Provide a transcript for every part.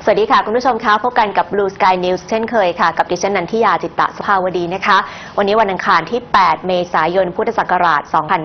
วัสดีค่ะคุณผู้ชมคะพบกันกับ Blue Sky News เช่นเคยค่ะกับดิฉันนันทิยาจิตตสุภาวดีนะคะวันนี้วันอังคารที่ 8 เมษายน พุทธศักราช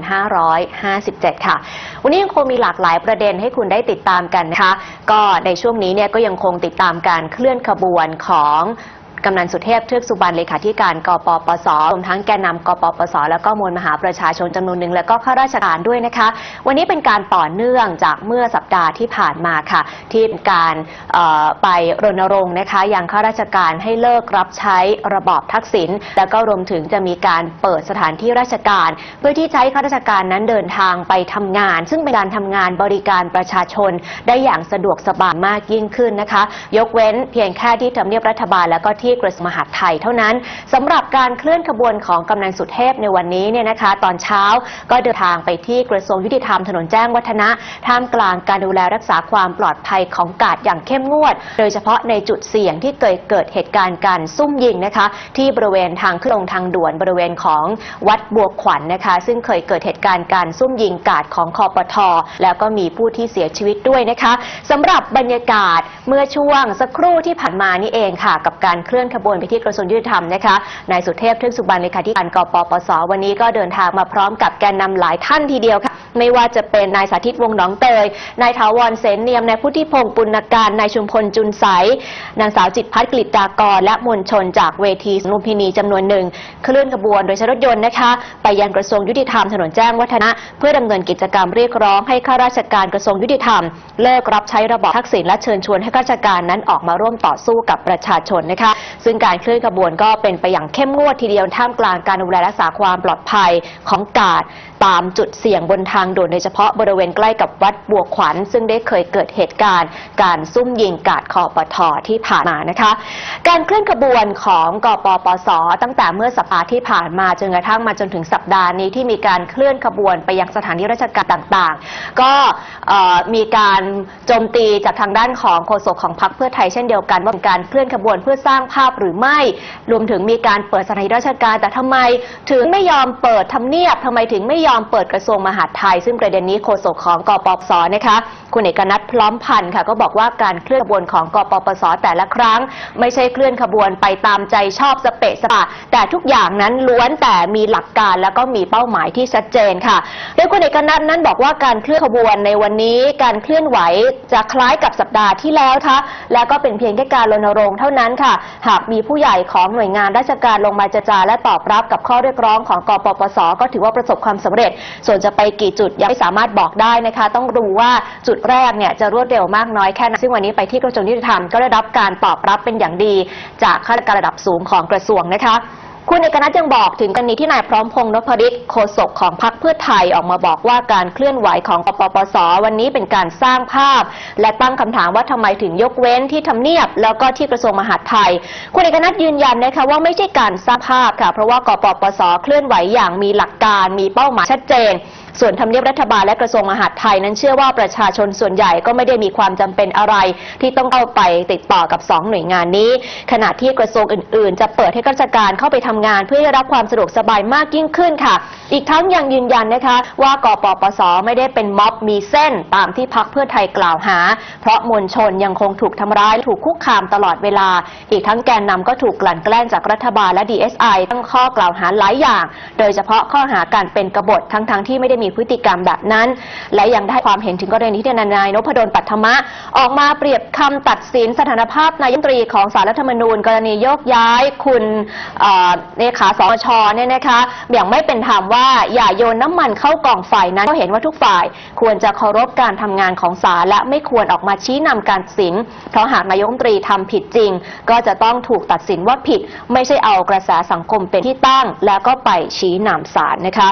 2557 ค่ะวันนี้ยังคงมีหลากหลายประเด็นให้คุณได้ติดตามกันนะคะก็ในช่วงนี้เนี่ยก็ยังคงติดตามการเคลื่อนขบวนของกำนันสุเทพ เทือกสุบรรณเลขาธิการกปปส.รวมทั้งแกนนำกปปส.แล้วก็มวลมหาประชาชนจำนวนหนึ่งแล้วก็ข้าราชการด้วยนะคะวันนี้เป็นการต่อเนื่องจากเมื่อสัปดาห์ที่ผ่านมาค่ะที่เป็นการไปรณรงค์นะคะยังข้าราชการให้เลิกรับใช้ระบอบทักษิณแล้วก็รวมถึงจะมีการเปิดสถานที่ราชการเพื่อที่จะให้ข้าราชการนั้นเดินทางไปทำงานซึ่งเป็นการทำงานบริการประชาชนได้อย่างสะดวกสบายมากยิ่งขึ้นนะคะยกเว้นเพียงแค่ที่ทำเนียบรัฐบาลแล้วก็ที่กระทรวงมหาดไทยเท่านั้นสำหรับการเคลื่อนขบวนของกำนันสุเทพในวันนี้เนี่ยนะคะตอนเช้าก็เดินทางไปที่กระทรวงยุติธรรมถนนแจ้งวัฒนะท่ามกลางการดูแลรักษาความปลอดภัยของกาดอย่างเข้มงวดโดยเฉพาะในจุดเสี่ยงที่เกิดเหตุการณ์การซุ่มยิงนะคะที่บริเวณทางขึ้นลงทางด่วนบริเวณของวัดบัวขวัญ นะคะซึ่งเคยเกิดเหตุการณ์การซุ่มยิงกาดของคปท.แล้วก็มีผู้ที่เสียชีวิตด้วยนะคะสำหรับบรรยากาศเมื่อช่วงสักครู่ที่ผ่านมานี่เองค่ะกับการเคลื่อนขบวนไปที่กระทรวงยุติธรรมนะคะนายสุเทพ เทือกสุบรรณเลขาธิการกปปส.วันนี้ก็เดินทางมาพร้อมกับแกนนำหลายท่านทีเดียวค่ะไม่ว่าจะเป็นนายสาธิตวงศ์หนองเตยนายถาวรเสนเนียมนายพุทธิพงศ์ปุณการนายชุมพลจุนใสนางสาวจิตรพัฒน์กฤษฎากรและมวลชนจากเวทีสนุพินีจำนวนหนึ่งเคลื่อนขบวนโดยใช้รถยนต์นะคะไปยังกระทรวงยุติธรรมถนนแจ้งวัฒนะเพื่อดำเนินกิจกรรมเรียกร้องให้ข้าราชการกระทรวงยุติธรรมเลิกรับใช้ระบอบทักษิณและเชิญชวนให้ข้าราชการนั้นออกมาร่วมต่อสู้กับประชาชนนะคะซึ่งการเคลื่อนขบวนก็เป็นไปอย่างเข้มงวดทีเดียวท่ามกลางการดูแลรักษาความปลอดภัยของกาดตามจุดเสี่ยงบนทางด่วนโดยเฉพาะบริเวณใกล้กับวัดบัวขวัญซึ่งได้เคยเกิดเหตุการณ์การซุ่มยิงกาดคปท.ที่ผ่านมานะคะการเคลื่อนขบวนของกปปส.ตั้งแต่เมื่อสัปดาห์ที่ผ่านมาจนกระทั่งมาจนถึงสัปดาห์นี้ที่มีการเคลื่อนขบวนไปยังสถานที่ราชการต่างๆก็มีการโจมตีจากทางด้านของโฆษกของพรรคเพื่อไทยเช่นเดียวกันว่าเป็นการเคลื่อนขบวนเพื่อสร้างภาพหรือไม่รวมถึงมีการเปิดสถานที่ราชการแต่ทำไมถึงไม่ยอมเปิดทำเนียบทำไมถึงไม่ยอมเปิดกระทรวงมหาดไทยซึ่งประเด็นนี้โฆษกของกปปส.นะคะคุณเอกนัทพร้อมพันธ์ค่ะก็บอกว่าการเคลื่อนขบวนของกปปส.แต่ละครั้งไม่ใช่เคลื่อนขบวนไปตามใจชอบสเปะสปะแต่ทุกอย่างนั้นล้วนแต่มีหลักการแล้วก็มีเป้าหมายที่ชัดเจนค่ะโดยคุณเอกนัทนั้นบอกว่าการเคลื่อนขบวนในวันนี้การเคลื่อนไหวจะคล้ายกับสัปดาห์ที่แล้วค่ะแล้วก็เป็นเพียงแค่การรณรงค์เท่านั้นค่ะหากมีผู้ใหญ่ของหน่วยงานราชการลงมาเจรจาและตอบรับกับข้อเรียกร้องของกปปส.ก็ถือว่าประสบความสำเร็จส่วนจะไปกี่จุดยังไม่สามารถบอกได้นะคะต้องดูว่าจุดแรกเนี่ยจะรวดเร็วมากน้อยแค่ไหนซึ่งวันนี้ไปที่กระทรวงยุติธรรมก็ได้รับการตอบรับเป็นอย่างดีจากข้าราชการระดับสูงของกระทรวงนะคะคุณเอกนัทยังบอกถึงกรณีที่นายพร้อมพงษ์นพฤทธิ์โฆษกของพรรคเพื่อไทยออกมาบอกว่าการเคลื่อนไหวของกปปส.วันนี้เป็นการสร้างภาพและตั้งคำถามว่าทำไมถึงยกเว้นที่ทำเนียบแล้วก็ที่กระทรวงมหาดไทยคุณเอกนัทยืนยันนะคะว่าไม่ใช่การสร้างภาพค่ะเพราะว่ากปปส.เคลื่อนไหวอย่างมีหลักการมีเป้าหมายชัดเจนส่วนทำเนียบรัฐบาลและกระทรวงมหาดไทยนั้นเชื่อว่าประชาชนส่วนใหญ่ก็ไม่ได้มีความจำเป็นอะไรที่ต้องเข้าไปติดต่อกับ2หน่วยงานนี้ขณะที่กระทรวงอื่นๆจะเปิดให้ข้าราชการเข้าไปทำงานเพื่อได้รับความสะดวกสบายมากยิ่งขึ้นค่ะอีกทั้งยังยืนยันนะคะว่ากปปส.ไม่ได้เป็นม็อบมีเส้นตามที่พรรคเพื่อไทยกล่าวหาเพราะมวลชนยังคงถูกทำร้ายถูกคุกคามตลอดเวลาอีกทั้งแกนนำก็ถูกกลั่นแกล้งจากรัฐบาลและ DSI ตั้งข้อกล่าวหาหลายอย่างโดยเฉพาะข้อหาการเป็นกบฏทั้งที่ไม่ได้มีพฤติกรรมแบบนั้นและยังได้ความเห็นถึงกรณีที่นายนพดลปัทมะออกมาเปรียบคำตัดสินสถานภาพนายกรัฐมนตรีของศาลรัฐธรรมนูญกรณีโยกย้ายคุณเลขาสช.เนี่ยนะคะอย่างไม่เป็นธรรมว่าอย่าโยนน้ำมันเข้ากล่องไฟนั้นก็เห็นว่าทุกฝ่ายควรจะเคารพการทำงานของศาลและไม่ควรออกมาชี้นำการตัดสินเพราะหากนายกรัฐมนตรีทำผิดจริงก็จะต้องถูกตัดสินว่าผิดไม่ใช่เอากระแสสังคมเป็นที่ตั้งแล้วก็ไปชี้นำศาลนะคะ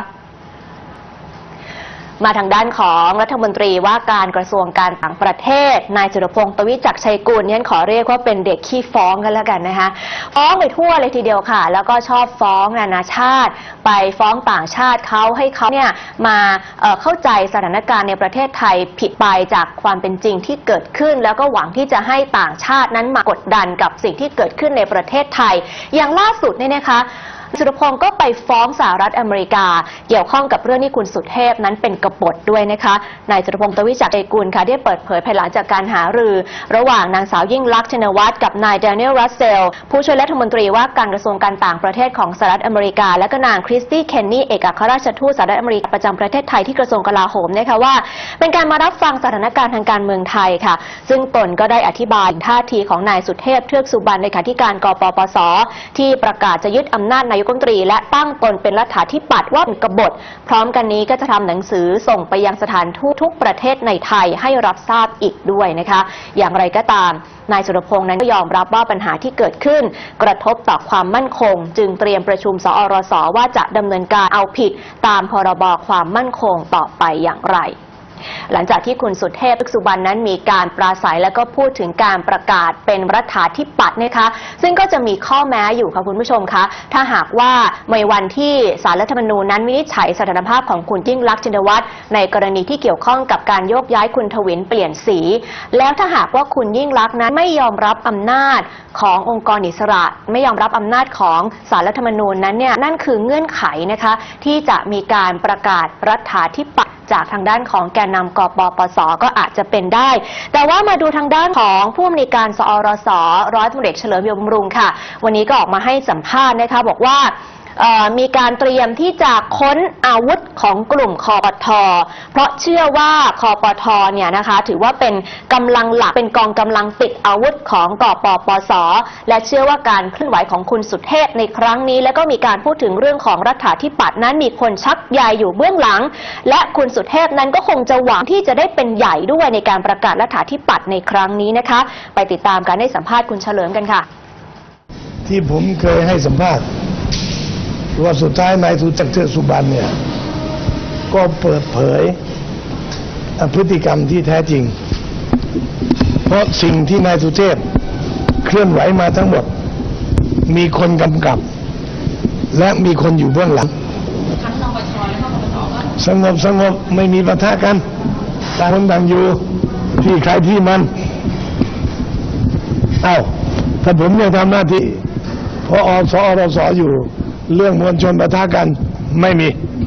มาทางด้านของรัฐมนตรีว่าการกระทรวงการต่างประเทศนายสุรพงษ์ ตวิจักรชัยกุลขอเรียกว่าเป็นเด็กขี้ฟ้องกันแล้วกันนะคะฟ้องไปทั่วเลยทีเดียวค่ะแล้วก็ชอบฟ้องนานาชาติไปฟ้องต่างชาติเขาให้เขาเนี่ยมาเข้าใจสถานการณ์ในประเทศไทยผิดไปจากความเป็นจริงที่เกิดขึ้นแล้วก็หวังที่จะให้ต่างชาตินั้นมากดดันกับสิ่งที่เกิดขึ้นในประเทศไทยอย่างล่าสุดเนี่ยนะคะสุรพงศ์ก็ไปฟ้องสหรัฐอเมริกาเกี่ยวข้องกับเรื่องที่คุณสุเทพนั้นเป็นกบฏด้วยนะคะนายสุรพงศ์ ตวิจักร เอกกุลค่ะได้เปิดเผยภายหลังจากการหารือระหว่างนางสาวยิ่งลักษณ์ชินวัตรกับนายแดเนียล รัสเซลผู้ช่วยรัฐมนตรีว่าการกระทรวงการต่างประเทศของสหรัฐอเมริกาและก็นางคริสตี้เคนนี่เอกอัครราชทูตสหรัฐอเมริกาประจำประเทศไทยที่กระทรวงกลาโหมนะคะว่าเป็นการมารับฟังสถานการณ์ทางการเมืองไทยค่ะซึ่งตนก็ได้อธิบายท่าทีของนายสุเทพเทือกสุบรรณเลขาธิการกปปส.ที่ประกาศจะยึดอำนาจนายกรัฐมนตรีและตั้งตนเป็นรัฐาธิปัตย์ว่าเป็นกบฏพร้อมกันนี้ก็จะทำหนังสือส่งไปยังสถานทูตทุกประเทศในไทยให้รับทราบอีกด้วยนะคะอย่างไรก็ตามนายสุรพงษ์นั้นก็ยอมรับว่าปัญหาที่เกิดขึ้นกระทบต่อความมั่นคงจึงเตรียมประชุมสอรสว่าจะดำเนินการเอาผิดตามพรบความมั่นคงต่อไปอย่างไรหลังจากที่คุณสุเทพ เทือกสุบรรณนั้นมีการปราศัยและก็พูดถึงการประกาศเป็นรัฐาธิปัตย์นะคะซึ่งก็จะมีข้อแม้อยู่ค่ะคุณผู้ชมคะถ้าหากว่าในวันที่ศาลรัฐธรรมนูญนั้นวินิจฉัยสถานภาพของคุณยิ่งลักษณ์ชินวัตรในกรณีที่เกี่ยวข้องกับการโยกย้ายคุณทวินเปลี่ยนสีแล้วถ้าหากว่าคุณยิ่งลักษณ์นั้นไม่ยอมรับอำนาจขององค์กรอิสระไม่ยอมรับอำนาจของศาลรัฐธรรมนูญนั้นเนี่ยนั่นคือเงื่อนไขนะคะที่จะมีการประกาศรัฐาธิปัตย์จากทางด้านของแกนนำกปปส.ก็อาจจะเป็นได้แต่ว่ามาดูทางด้านของผู้อำนวยการสอรส.ร้อยตำรวจเอกเฉลิมยศบำรุงค่ะวันนี้ก็ออกมาให้สัมภาษณ์นะคะบอกว่ามีการเตรียมที่จะค้นอาวุธของกลุ่มคปท.เพราะเชื่อว่าคปท.เนี่ยนะคะถือว่าเป็นกำลังหลักเป็นกองกำลังติดอาวุธของกปปส.และเชื่อว่าการเคลื่อนไหวของคุณสุเทพในครั้งนี้และก็มีการพูดถึงเรื่องของรัฐาธิปัตย์นั้นมีคนชักใยอยู่เบื้องหลังและคุณสุเทพนั้นก็คงจะหวังที่จะได้เป็นใหญ่ด้วยในการประกาศรัฐาธิปัตย์ในครั้งนี้นะคะไปติดตามการให้สัมภาษณ์คุณเฉลิมกันค่ะที่ผมเคยให้สัมภาษณ์ว่าสุดท้ายนายสุจักร เทือกสุบรรณเนี่ยก็เปิดเผยพฤติกรรมที่แท้จริงเพราะสิ่งที่นายสุเทพเคลื่อนไหวมาทั้งหมดมีคนกำกับและมีคนอยู่เบื้องหลังสงบไม่มีปะทะกันต่างคนต่างอยู่ที่ใครที่มันถ้าผมยังทำหน้าที่พอสอรสอยู่เรื่องมวลชนปะทะกันไม่มี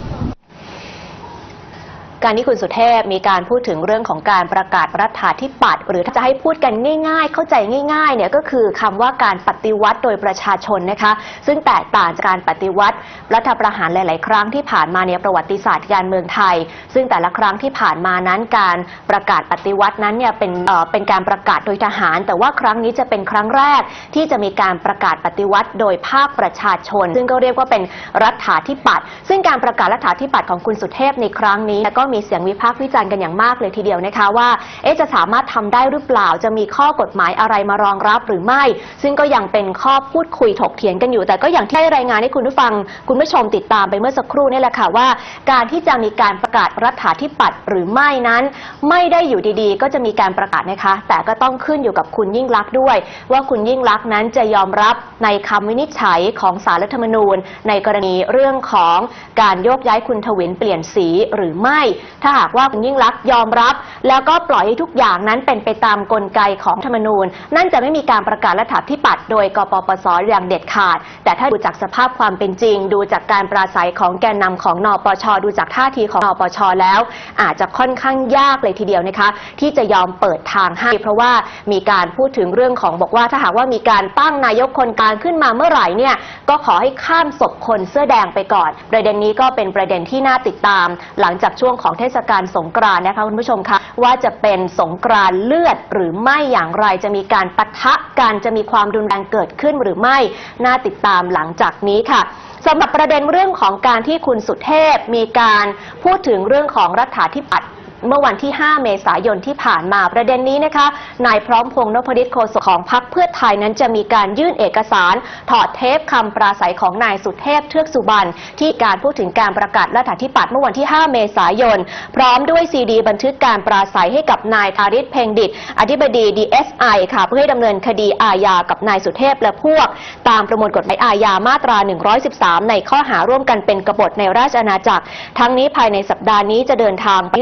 การที่คุณสุเทพมีการพูดถึงเรื่องของการประกาศรัฐาธิปัตย์หรือถ้าจะให้พูดกันง่ายๆเข้าใจง่ายๆเนี่ยก็คือคำว่าการปฏิวัติโดยประชาชนนะคะซึ่งแตกต่างจากการปฏิวัติรัฐประหารหลายๆครั้งที่ผ่านมาในประวัติศาสตร์การเมืองไทยซึ่งแต่ละครั้งที่ผ่านมานั้นการประกาศปฏิวัตินั้นเนี่ยเป็นการประกาศโดยทหารแต่ว่าครั้งนี้จะเป็นครั้งแรกที่จะมีการประกาศปฏิวัติโดยภาคประชาชนซึ่งก็เรียกว่าเป็นรัฐาธิปัตย์ซึ่งการประกาศรัฐาธิปัตย์ของคุณสุเทพในครั้งนี้ก็มีเสียงวิพากษ์วิจารณ์กันอย่างมากเลยทีเดียวนะคะว่าจะสามารถทำได้หรือเปล่าจะมีข้อกฎหมายอะไรมารองรับหรือไม่ซึ่งก็ยังเป็นข้อพูดคุยถกเถียงกันอยู่แต่ก็อย่างที่รายงานให้คุณผู้ฟังคุณผู้ชมติดตามไปเมื่อสักครู่นี่แหละค่ะว่าการที่จะมีการประกาศรัฐาธิปัตย์หรือไม่นั้นไม่ได้อยู่ดีๆก็จะมีการประกาศนะคะแต่ก็ต้องขึ้นอยู่กับคุณยิ่งลักษณ์ด้วยว่าคุณยิ่งลักษณ์นั้นจะยอมรับในคำวินิจฉัยของศาลรัฐธรรมนูญในกรณีเรื่องของการโยกย้ายคุณทวินเปลี่ยนสีหรือไม่ถ้าหากว่าคุณยิ่งลักษณ์ยอมรับแล้วก็ปล่อยให้ทุกอย่างนั้นเป็นไปตามกลไกของธรรมนูญนั่นจะไม่มีการประกาศรัฐาธิปัตย์โดยกปปส.อย่างเด็ดขาดแต่ถ้าดูจากสภาพความเป็นจริงดูจากการปราศัยของแกนนำของนปช.ดูจากท่าทีของนปช.แล้วอาจจะค่อนข้างยากเลยทีเดียวนะคะที่จะยอมเปิดทางให้เพราะว่ามีการพูดถึงเรื่องของบอกว่าถ้าหากว่ามีการตั้งนายกคนกลางขึ้นมาเมื่อไหร่เนี่ยก็ขอให้ข้ามศพคนเสื้อแดงไปก่อนประเด็นนี้ก็เป็นประเด็นที่น่าติดตามหลังจากช่วงของเทศกาลสงกรานต์นะคะคุณผู้ชมคะว่าจะเป็นสงกรานต์เลือดหรือไม่อย่างไรจะมีการปะทะกันจะมีความรุนแรงเกิดขึ้นหรือไม่น่าติดตามหลังจากนี้ค่ะสำหรับประเด็นเรื่องของการที่คุณสุเทพมีการพูดถึงเรื่องของรัฐาธิปัตย์เมื่อวันที่ 5 เมษายนที่ผ่านมาประเด็นนี้นะคะนายพร้อมพงษ์นพฤทธิ์โฆษกของพรรคเพื่อไทยนั้นจะมีการยื่นเอกสารถอดเทปคำปราศัยของนายสุเทพเทือกสุบรรณที่การพูดถึงการประกาศรัฐาธิปัตย์เมื่อวันที่ 5 เมษายนพร้อมด้วยซีดีบันทึกการปราศัยให้กับนายธาริศเพ็งดิษฐ์อธิบดี DSI ค่ะเพื่อให้ดำเนินคดีอาญากับนายสุเทพและพวกตามประมวลกฎหมายอาญามาตรา 113 ในข้อหาร่วมกันเป็นกบฏในราชอาณาจักรทั้งนี้ภายในสัปดาห์นี้จะเดินทางไปยื่นต่อศาล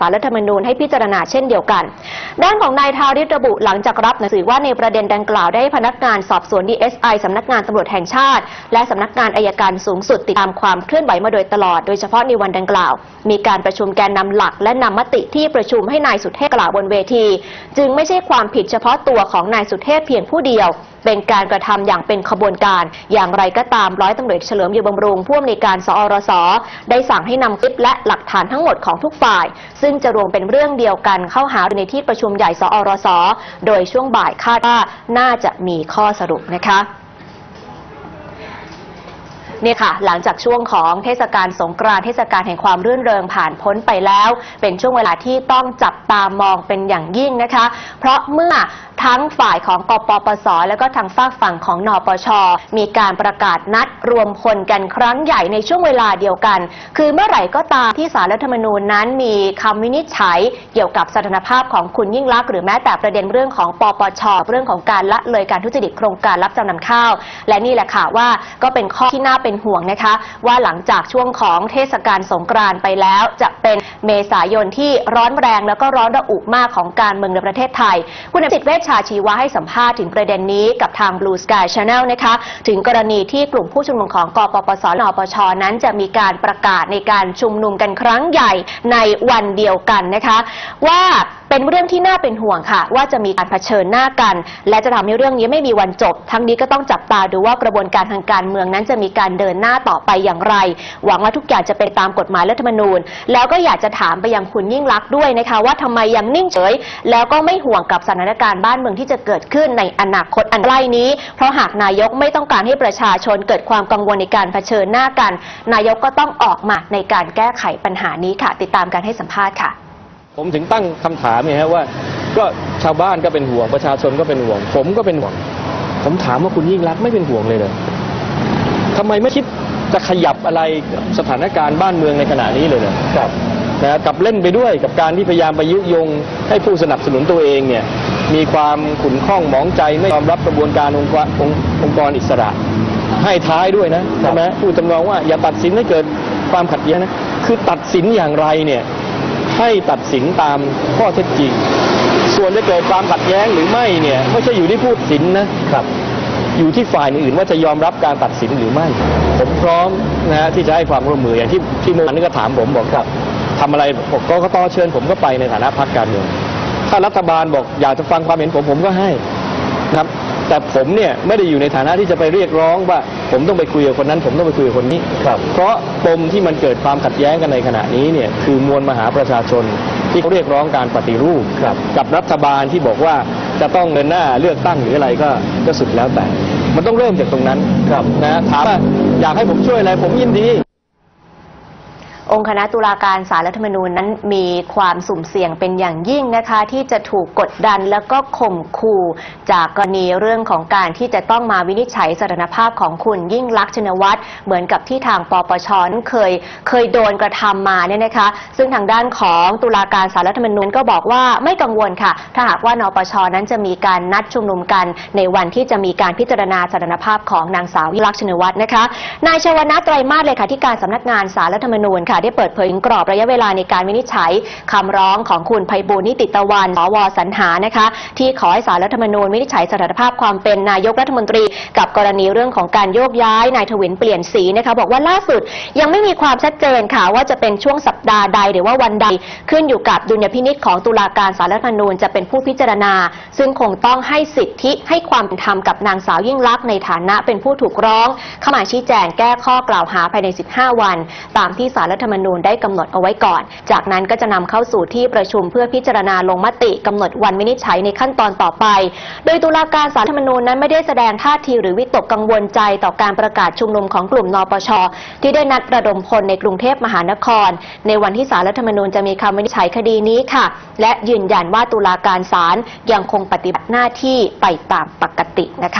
ลรัฐธรรมนูญให้พิจารณาเช่นเดียวกันด้านของนายธาริศระบุหลังจากรับหนังสือว่าในประเด็นดังกล่าวได้พนักงานสอบสวน DSI สำนักงานตำรวจแห่งชาติและสำนักงานอัยการสูงสุดติดตามความเคลื่อนไหวมาโดยตลอดโดยเฉพาะในวันดังกล่าวมีการประชุมแกนนำหลักและนำมติที่ประชุมให้นายสุเทพกล่าวบนเวทีจึงไม่ใช่ความผิดเฉพาะตัวของนายสุเทพเพียงผู้เดียวเป็นการกระทำอย่างเป็นขบวนการอย่างไรก็ตามร้อยตำรวจเฉลิมอยู่บำรุงผู้อำนวยการสอรสได้สั่งให้นำคลิปและหลักฐานทั้งหมดของทุกฝ่ายซึ่งจะรวมเป็นเรื่องเดียวกันเข้าหาในที่ประชุมใหญ่สอรสโดยช่วงบ่ายคาดว่าน่าจะมีข้อสรุปนะคะนี่ค่ะหลังจากช่วงของเทศกาลสงกรานต์เทศกาลแห่งความรื่นเริงผ่านพ้นไปแล้วเป็นช่วงเวลาที่ต้องจับตามองเป็นอย่างยิ่งนะคะเพราะเมื่อทั้งฝ่ายของกปปสแล้วก็ทางฝากฝั่งของนปชมีการประกาศนัดรวมพลกันครั้งใหญ่ในช่วงเวลาเดียวกันคือเมื่อไหร่ก็ตามที่ศาลรัฐธรรมนูญนั้นมีคำวินิจฉัยเกี่ยวกับสถานภาพของคุณยิ่งลักษณ์หรือแม้แต่ประเด็นเรื่องของปปชเรื่องของการละเลยการทุจริตโครงการรับจำนำข้าวและนี่แหละค่ะว่าก็เป็นข้อที่น่าเป็นห่วงนะคะว่าหลังจากช่วงของเทศกาลสงกรานต์ไปแล้วจะเป็นเมษายนที่ร้อนแรงแล้วก็ร้อนระอุมากของการเมืองในประเทศไทยคุณอภิสิทธิ์เวชชาชีวะให้สัมภาษณ์ถึงประเด็นนี้กับทาง Blue Sky Channel นะคะถึงกรณีที่กลุ่มผู้ชุมนุมของกปปสนปชนั้นจะมีการประกาศในการชุมนุมกันครั้งใหญ่ในวันเดียวกันนะคะว่าเป็นเรื่องที่น่าเป็นห่วงค่ะว่าจะมีการเผชิญหน้ากันและจะทำให้เรื่องนี้ไม่มีวันจบทั้งนี้ก็ต้องจับตาดูว่ากระบวนการทางการเมืองนั้นจะมีการเดินหน้าต่อไปอย่างไรหวังว่าทุกอย่างจะเป็นตามกฎหมายรัฐธรรมนูญแล้วก็อยากจะถามไปยังคุณยิ่งลักษณ์ด้วยนะคะว่าทำไมยังนิ่งเฉยแล้วก็ไม่ห่วงกับสถานการณ์บ้านเมืองที่จะเกิดขึ้นในอนาคตอันใกล้นี้เพราะหากนายกไม่ต้องการให้ประชาชนเกิดความกังวลในการเผชิญหน้ากันนายกก็ต้องออกมาในการแก้ไขปัญหานี้ค่ะติดตามการให้สัมภาษณ์ค่ะผมถึงตั้งคำถามเนี่ยฮะว่าก็ชาวบ้านก็เป็นห่วงประชาชนก็เป็นห่วงผมก็เป็นห่วงผมถามว่าคุณยิ่งลักษณ์ไม่เป็นห่วงเลยทำไมไม่คิดจะขยับอะไรสถานการณ์บ้านเมืองในขณะนี้เลยนะครับนะกับเล่นไปด้วยกับการที่พยายามไปยุยงให้ผู้สนับสนุนตัวเองเนี่ยมีความขุ่นข้องหมองใจไม่ยอมรับกระบวนการองค์กรอิสระให้ท้ายด้วยนะใช่ไหมพูดจำนองว่าอย่าตัดสินให้เกิดความขัดแย้งนะคือตัดสินอย่างไรเนี่ยให้ตัดสินตามข้อเท็จจริงส่วนจะเกิดความขัดแย้งหรือไม่เนี่ยไม่ใช่อยู่ที่ผู้ตัดสินนะครับอยู่ที่ฝ่ายอื่นว่าจะยอมรับการตัดสินหรือไม่ผมพร้อมนะที่จะให้ความร่วมมืออย่างที่เมื่อวานนี้ก็ถามผมบอกครับทำอะไรกกต.เชิญผมก็ไปในฐานะพรรคการเมืองถ้ารัฐบาลบอกอยากจะฟังความเห็นผมก็ให้นะครับแต่ผมเนี่ยไม่ได้อยู่ในฐานะที่จะไปเรียกร้องว่าผมต้องไปคุยกับคนนั้นผมต้องไปคุยกับคนนี้เพราะปมที่มันเกิดความขัดแย้งกันในขณะนี้เนี่ยคือมวลมหาประชาชนที่เขาเรียกร้องการปฏิรูปกับรัฐบาลที่บอกว่าจะต้องเดินหน้าเลือกตั้งหรืออะไรก็สุดแล้วแต่มันต้องเริ่มจากตรงนั้นนะถามว่าอยากให้ผมช่วยอะไรผมยินดีองค์คณะตุลาการศาลรัฐธรรมนูญนั้นมีความสุ่มเสี่ยงเป็นอย่างยิ่งนะคะที่จะถูกกดดันแล้วก็ข่มขู่จากกรณีเรื่องของการที่จะต้องมาวินิจฉัยสถานภาพของคุณยิ่งลักษณ์ชินวัตรเหมือนกับที่ทางปปช.เคยโดนกระทำมาเนี่ยนะคะซึ่งทางด้านของตุลาการศาลรัฐธรรมนูญก็บอกว่าไม่กังวลค่ะถ้าหากว่านปช.นั้นจะมีการนัดชุมนุมกันในวันที่จะมีการพิจารณาสถานภาพของนางสาวยิ่งลักษณ์ชินวัตรนะคะนายชวนาถ ไตรมาสเลขาธิการสำนักงานศาลรัฐธรรมนูญค่ะได้เปิดเผยถึงกรอบระยะเวลาในการวินิจฉัยคำร้องของคุณไพบูลย์ นิติตะวันสว.สรรหานะคะที่ขอให้ศาลรัฐธรรมนูญวินิจฉัยสถานภาพความเป็นนายกรัฐมนตรีกับกรณีเรื่องของการโยกย้ายนายถวิลเปลี่ยนสีนะคะบอกว่าล่าสุดยังไม่มีความชัดเจนค่ะว่าจะเป็นช่วงสัปดาห์ใดหรือว่าวันใดขึ้นอยู่กับดุลยพินิจของตุลาการศาลรัฐธรรมนูญจะเป็นผู้พิจารณาซึ่งคงต้องให้สิทธิให้ความเป็นธรรมกับนางสาวยิ่งลักษณ์ในฐานะเป็นผู้ถูกร้องเข้ามาชี้แจงแก้ข้อกล่าวหาภายใน15วันตามที่ศาลรัฐธรรมนูญได้กำหนดเอาไว้ก่อนจากนั้นก็จะนำเข้าสู่ที่ประชุมเพื่อพิจารณาลงมติกำหนดวันวินิจฉัยในขั้นตอนต่อไปโดยตุลาการศาลรัฐธรรมนูญนั้นไม่ได้แสดงท่าทีหรือวิตกกังวลใจต่อการประกาศชุมนุมของกลุ่มนปช.ที่ได้นัดระดมพลในกรุงเทพมหานครในวันที่ศาลรัฐธรรมนูญจะมีคำวินิจฉัยคดีนี้ค่ะและยืนยันว่าตุลาการศาลยังคงปฏิบัติหน้าที่ไปตามปกตินะคะ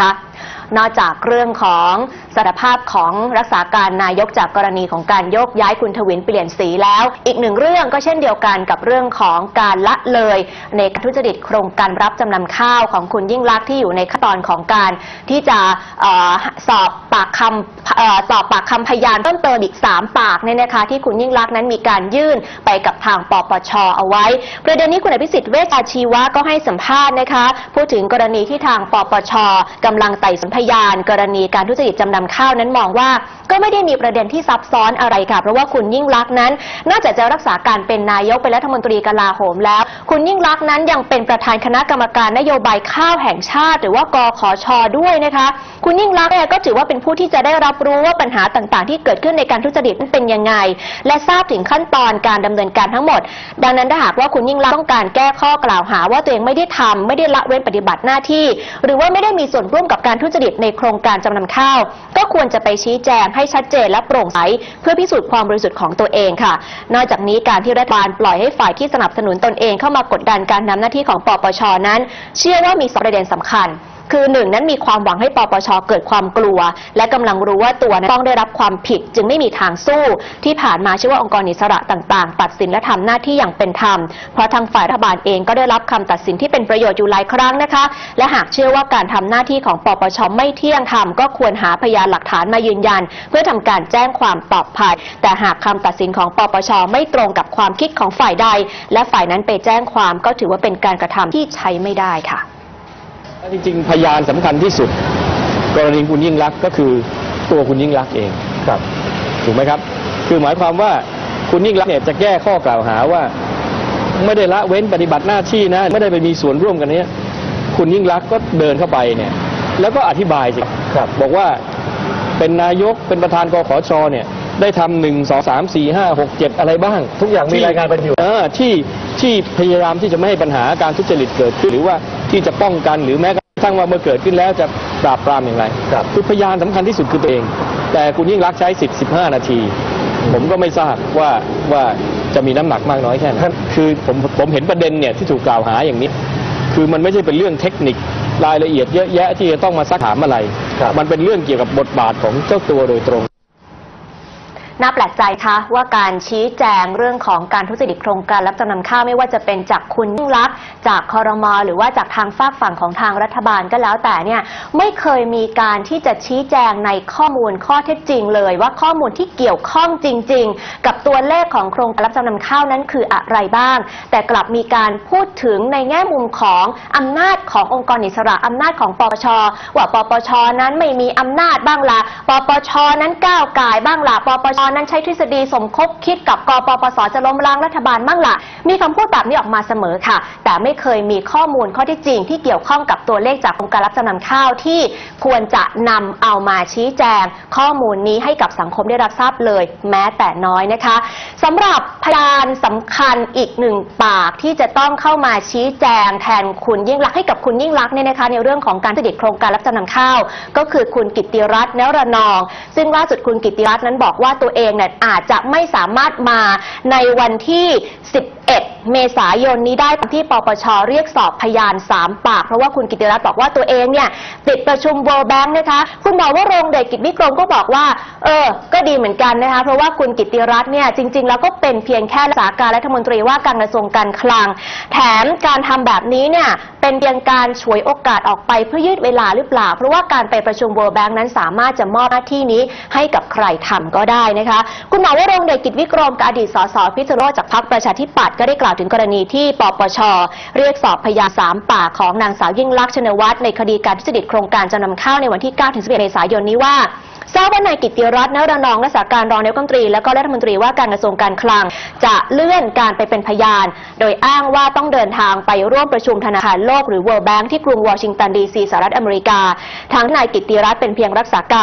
นอกจากเรื่องของสารภาพของรักษาการนายกจากกรณีของการโยกย้ายคุณทวินเปลี่ยนสีแล้วอีกหนึ่งเรื่องก็เช่นเดียวกันกับเรื่องของการละเลยในการทุจริตโครงการรับจำนำข้าวของคุณยิ่งลักษณ์ที่อยู่ในขั้นตอนของการที่จะสอบปากคำพยานเพิ่มเติมอีก3 ปากเนี่ยนะคะที่คุณยิ่งลักษณ์นั้นมีการยื่นไปกับทางปปช.เอาไว้ประเด็นนี้คุณอภิสิทธิ์เวชชาชีวะก็ให้สัมภาษณ์นะคะพูดถึงกรณีที่ทางปปช.กำลังไต่สวนพยานกรณีการทุจริตจำนำข้าวนั้นมองว่าก็ไม่ได้มีประเด็นที่ซับซ้อนอะไรค่ะเพราะว่าคุณยิ่งลักษณ์นั้นนอกจากจะรักษาการเป็นนายกเป็นรัฐมนตรีกลาโหมแล้วคุณยิ่งลักษณ์นั้นยังเป็นประธานคณะกรรมการนโยบายข้าวแห่งชาติหรือว่ากขช.ด้วยนะคะคุณยิ่งลักษณ์ก็ถือว่าเป็นผู้ที่จะได้รับรู้ว่าปัญหาต่างๆที่เกิดขึ้นในการทุจริตนั้นเป็นยังไงและทราบถึงขั้นตอนการดำเนินการทั้งหมดดังนั้นถ้าหากว่าคุณยิ่งลักษณ์ต้องการแก้ข้อกล่าวหาว่าตัวเองไม่ได้ทำไม่ได้ละเว้นปฏิบัติหน้าที่หรือว่าไม่ได้มีส่วนร่วมกับการทุจริตในโครงการจำนำข้าวก็ควรจะไปชี้แจงให้ชัดเจนและโปร่งใสเพื่อพิสูจน์ความบริสุทธิ์ของตัวเองค่ะนอกจากนี้การที่รัฐบาลปล่อยให้ฝ่ายที่สนับสนุนตนเองเข้ามากดดันการทำหน้าที่ของปปช.นั้นเชื่อว่ามี2 ประเด็นสำคัญคือ1นั้นมีความหวังให้ปปช.เกิดความกลัวและกำลังรู้ว่าตัวนั้นต้องได้รับความผิดจึงไม่มีทางสู้ที่ผ่านมาเชื่อว่าองค์กรอิสระต่างๆตัดสินและทำหน้าที่อย่างเป็นธรรมเพราะทางฝ่ายรัฐบาลเองก็ได้รับคำตัดสินที่เป็นประโยชน์อยู่หลายครั้งนะคะและหากเชื่อว่าการทำหน้าที่ของปปช.ไม่เที่ยงธรรมก็ควรหาพยานหลักฐานมายืนยันเพื่อทำการแจ้งความตอบภายแต่หากคำตัดสินของปปช.ไม่ตรงกับความคิดของฝ่ายใดและฝ่ายนั้นไปแจ้งความก็ถือว่าเป็นการกระทำที่ใช้ไม่ได้ค่ะจริงๆพยานสำคัญที่สุดกรณีคุณยิ่งลักษณ์ก็คือตัวคุณยิ่งลักษณ์เองครับถูกไหมครับคือหมายความว่าคุณยิ่งลักษณ์เนี่ยจะแก้ข้อกล่าวหาว่าไม่ได้ละเว้นปฏิบัติหน้าที่นะไม่ได้ไปมีส่วนร่วมกันนี้คุณยิ่งลักษณ์ก็เดินเข้าไปเนี่ยแล้วก็อธิบายสิครับบอกว่าเป็นนายกเป็นประธานกขช.เนี่ยได้ทำ1 2 3 4 5 6 7อะไรบ้างทุกอย่างมีรายงานเป็นอยู่ที่พยายามที่จะไม่ให้ปัญหาการทุจริตเกิดขึ้นหรือว่าที่จะป้องกันหรือแม้กระทั่งว่าเมื่อเกิดขึ้นแล้วจะปราบปรามอย่างไรคือพยานสำคัญที่สุดคือตัวเองแต่คุณยิ่งลักษณ์ใช้10-15 นาทีผมก็ไม่ทราบว่าจะมีน้ำหนักมากน้อยแค่ไหนคือผมเห็นประเด็นเนี่ยที่ถูกกล่าวหาอย่างนี้คือมันไม่ใช่เป็นเรื่องเทคนิครายละเอียดเยอะแยะที่จะต้องมาซักถามอะไรมันเป็นเรื่องเกี่ยวกับบทบาทของเจ้าตัวโดยตรงน่าแปลกใจคะว่าการชี้แจงเรื่องของการทุจริตโครงการรับจำนำข้าวไม่ว่าจะเป็นจากคุณยิ่งลักษณ์จากครม.หรือว่าจากทางฝากฝั่งของทางรัฐบาลก็แล้วแต่เนี่ยไม่เคยมีการที่จะชี้แจงในข้อมูลข้อเท็จจริงเลยว่าข้อมูลที่เกี่ยวข้องจริงๆกับตัวเลขของโครงการรับจำนำข้าวนั้นคืออะไรบ้างแต่กลับมีการพูดถึงในแง่มุมของอำนาจขององค์กรอิสระอำนาจของปปช.ว่าปปช.นั้นไม่มีอำนาจบ้างล่ะปปช.นั้นก้าวก่ายบ้างล่ะปปช.นั้นใช้ทฤษฎีสมคบคิดกับกปปส.จะล้มล้างรัฐบาลบ้างล่ะมีคำพูดแบบนี้ออกมาเสมอค่ะแต่ไม่เคยมีข้อมูลข้อเท็จจริงที่เกี่ยวข้องกับตัวเลขจากองค์การรับจำนำข้าวที่ควรจะนำเอามาชี้แจงข้อมูลนี้ให้กับสังคมได้รับทราบเลยแม้แต่น้อยนะคะสำหรับพยานสำคัญอีก1 ปากที่จะต้องเข้ามาชี้แจงแทนคุณยิ่งลักษณ์ให้กับคุณยิ่งลักษณ์เนี่ยนะคะในเรื่องของการทุจริตโครงการรับจำนำข้าวก็คือคุณกิตติรัตน์ นรนองซึ่งล่าสุดคุณกิตติรัตน์นั้นบอกว่าตัวเองเนี่ยอาจจะไม่สามารถมาในวันที่11 เมษายนนี้ได้ที่ปปช.เรียกสอบพยาน3 ปากเพราะว่าคุณกิตติรัตน์บอกว่าตัวเองเนี่ยติดประชุม World Bank นะคะคุณหมอวรงค์เดชกิจวิกรมก็บอกว่าก็ดีเหมือนกันนะคะเพราะว่าคุณกิตติรัตน์เนี่ยจริงๆแล้วก็เป็นเพียงแค่รักษาการรัฐมนตรีว่าการกระทรวงการคลังแถมการทำแบบนี้เนี่ยเป็นเพียงการฉวยโอกาสออกไปเพื่อยืดเวลาหรือเปล่าเพราะว่าการไปประชุม World Bank นั้นสามารถจะมอบหน้าที่นี้ให้กับใครทำก็ได้นะคะคุณหมอวรงค์เดชกิจวิกรมอดีตสสพิษณุโลกจากพรรคประชาธิปัตย์ก็ได้กล่าวถึงกรณีที่ปปช.เรียกสอบพยาน3 ปากของนางสาวยิ่งลักษณ์ชินวัตรในคดีการทุจริตโครงการจำนำข้าวในวันที่ 9-11 เมษายนนี้ว่าทราบว่านายกิตติรัตน์ นรนองรักษาการรองนายกรัฐมนตรีและก็รัฐมนตรีว่าการกระทรวงการคลังจะเลื่อนการไปเป็นพยานโดยอ้างว่าต้องเดินทางไปร่วมประชุมธนาคารโลกหรือ World Bank ที่กรุงวอชิงตันดีซีสหรัฐอเมริกาทั้งนายกิตติรัตน์เป็นเพียงรักษาการ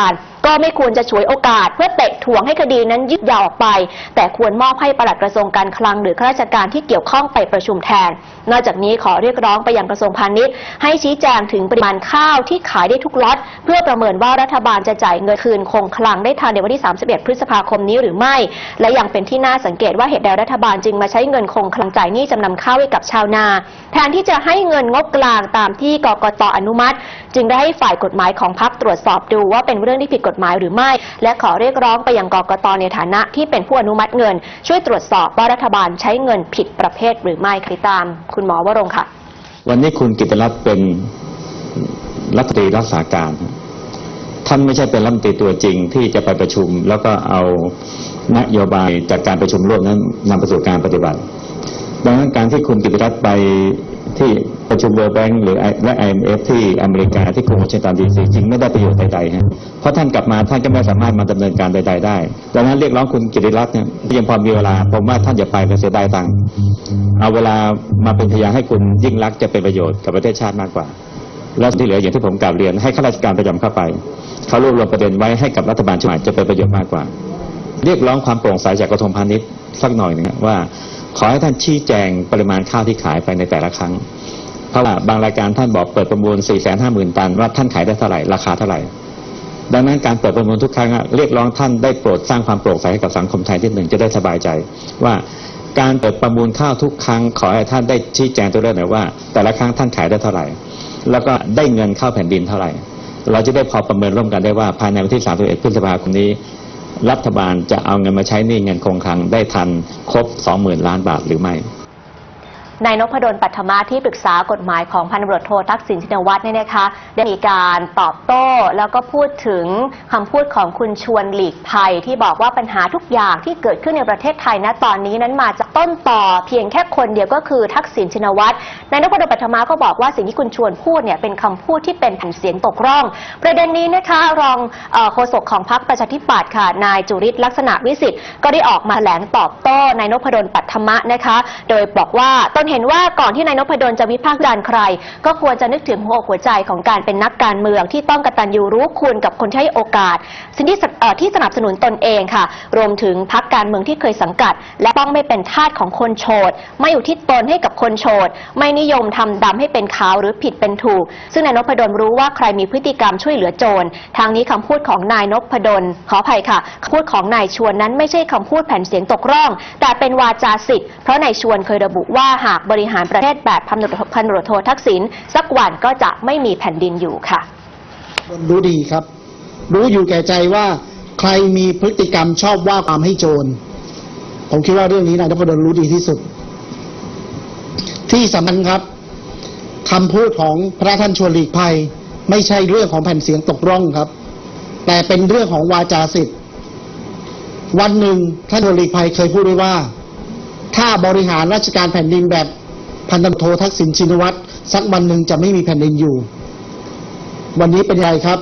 ก็ไม่ควรจะฉวยโอกาสเพื่อเตะถ่วงให้คดีนั้นยืดยาวออกไปแต่ควรมอบให้ปลัดกระทรวงการคลังหรือข้าราชการที่เกี่ยวข้องไปประชุมแทนนอกจากนี้ขอเรียกร้องไปยังกระทรวงพาณิชย์ให้ชี้แจงถึงปริมาณข้าวที่ขายได้ทุกล็อตเพื่อประเมินว่ารัฐบาลจะจ่ายเงินคืนคงคลังได้ทันในวันที่31 พฤษภาคมนี้หรือไม่และยังเป็นที่น่าสังเกตว่าเหตุใดรัฐบาลจึงมาใช้เงินคงคลังจ่ายหนี้จำนำข้าวให้กับชาวนาแทนที่จะให้เงินงบกลางตามที่กกต.อนุมัติจึงได้ให้ฝ่ายกฎหมายของพรรคตรวจสอบดูว่าเป็นเรื่องที่ผิดกฎหมายหรือไม่และขอเรียกร้องไปยังกกต.ในฐานะที่เป็นผู้อนุมัติเงินช่วยตรวจสอบว่ารัฐบาลใช้เงินผิดประเภทหรือไม่ติดตามคุณหมอวรงค์ค่ะวันนี้คุณกิตติรัตน์เป็นรัฐมนตรีรักษาการท่านไม่ใช่เป็นรัฐมนตรีตัวจริงที่จะไปประชุมแล้วก็เอานโยบายจากการประชุมร่วมนั้นนำไปสู่การปฏิบัติดังนั้นการที่คุณกิตติรัตน์ไปที่ประชุม World Bank หรือและ IMF ที่อเมริกาที่กรุงวอชิงตันดีซีจริงไม่ได้ประโยชน์ใดๆฮะเพราะท่านกลับมาท่านก็ไม่สามารถมาดำเนินการใดๆได้ดังนั้นเรียกร้องคุณกิตติรัตน์เนี่ยยังพอมีเวลาผมว่าท่านอย่าไปเสียดายตังค์เอาเวลามาเป็นพยานให้คุณยิ่งรักจะเป็นประโยชน์กับประเทศชาติมากกว่าแล้วที่เหลืออย่างที่ผมกล่าวเรียนให้ข้าราชการประจำเข้าไปเขารวบรวมประเด็นไว้ให้กับรัฐบาลชุดใหม่จะเป็นประโยชน์มากกว่าเรียกร้องความโปร่งใสจากกระทรวงพาณิชย์สักหน่อยหนึ่งว่าขอให้ท่านชี้แจงปริมาณข้าวที่ขายไปในแต่ละครั้งเพราะว่าบางรายการท่านบอกเปิดประมูล 450,000 ตันว่าท่านขายได้เท่าไหร่ราคาเท่าไหร่ดังนั้นการเปิดประมูลทุกครั้งเรียกร้องท่านได้โปรดสร้างความโปร่งใสให้กับสังคมไทยที่หนึ่งจะได้สบายใจว่าการเปิดประมูลข้าวทุกครั้งขอให้ท่านได้ชี้แจงตัวเลขหน่อยว่าแต่ละครั้งท่านขายได้เท่าไหร่แล้วก็ได้เงินเข้าแผ่นดินเท่าไหร่เราจะได้พอประเมินร่วมกันได้ว่าภายในวันที่31 พฤษภาคมนี้รัฐบาลจะเอาเงินมาใช้หนี้เงินคงคลังได้ทันครบ 20,000 ล้านบาทหรือไม่นายนพดล ปัทมาที่ปรึกษากฎหมายของพันตำรวจโททักษิณชินวัตรเนี่ยนะคะได้มีการตอบโต้แล้วก็พูดถึงคำพูดของคุณชวนหลีกภัยที่บอกว่าปัญหาทุกอย่างที่เกิดขึ้นในประเทศไทยณตอนนี้นั้นมาจากต้นต่อเพียงแค่คนเดียวก็คือทักษิณชินวัตรนายนพดล ปัทมาก็บอกว่าสิ่งที่คุณชวนพูดเนี่ยเป็นคำพูดที่เป็นแผ่นเสียงตกร่องประเด็นนี้นะคะรองโฆษกของพรรคประชาธิปัตย์ค่ะนายจุริศ ลักษณะวิสิทธิ์ก็ได้ออกมาแถลงตอบโต้นายนพดล ปัทมานะคะโดยบอกว่าเห็นว่าก่อนที่นายนพดลจะวิพากษ์วิจารณ์ใครก็ควรจะนึกถึงหัวอกหัวใจของการเป็นนักการเมืองที่ต้องกตัญญูรู้คุณกับคนที่ให้โอกาสสิ่งที่สนับสนุนตนเองค่ะรวมถึงพรรคการเมืองที่เคยสังกัดและต้องไม่เป็นทาสของคนโฉดไม่อุทิศตนให้กับคนโฉดไม่นิยมทำดำให้เป็นขาวหรือผิดเป็นถูกซึ่งนายนพดลรู้ว่าใครมีพฤติกรรมช่วยเหลือโจรทางนี้คำพูดของนายนพดลขออภัยค่ะคำพูดของนายชวนนั้นไม่ใช่คำพูดแผ่นเสียงตกร่องแต่เป็นวาจาสิทธิ์เพราะนายชวนเคยระบุว่าหากบริหารประเทศแบบพันตำรวจโททักษิณสักวันก็จะไม่มีแผ่นดินอยู่ค่ะรู้ดีครับรู้อยู่แก่ใจว่าใครมีพฤติกรรมชอบว่าความให้โจรผมคิดว่าเรื่องนี้นายนพดลรู้ดีที่สุดที่สำคัญครับคำพูดของพระท่านชวนหลีกภัยไม่ใช่เรื่องของแผ่นเสียงตกร่องครับแต่เป็นเรื่องของวาจาสิทธิ์วันหนึ่งท่านชวนหลีกภัยเคยพูดไว้ว่าถ้าบริหารราชการแผ่นดินแบบพันตำรวจโททักษิณชินวัตรสักวันหนึ่งจะไม่มีแผ่นดินอยู่วันนี้เป็นไงครับ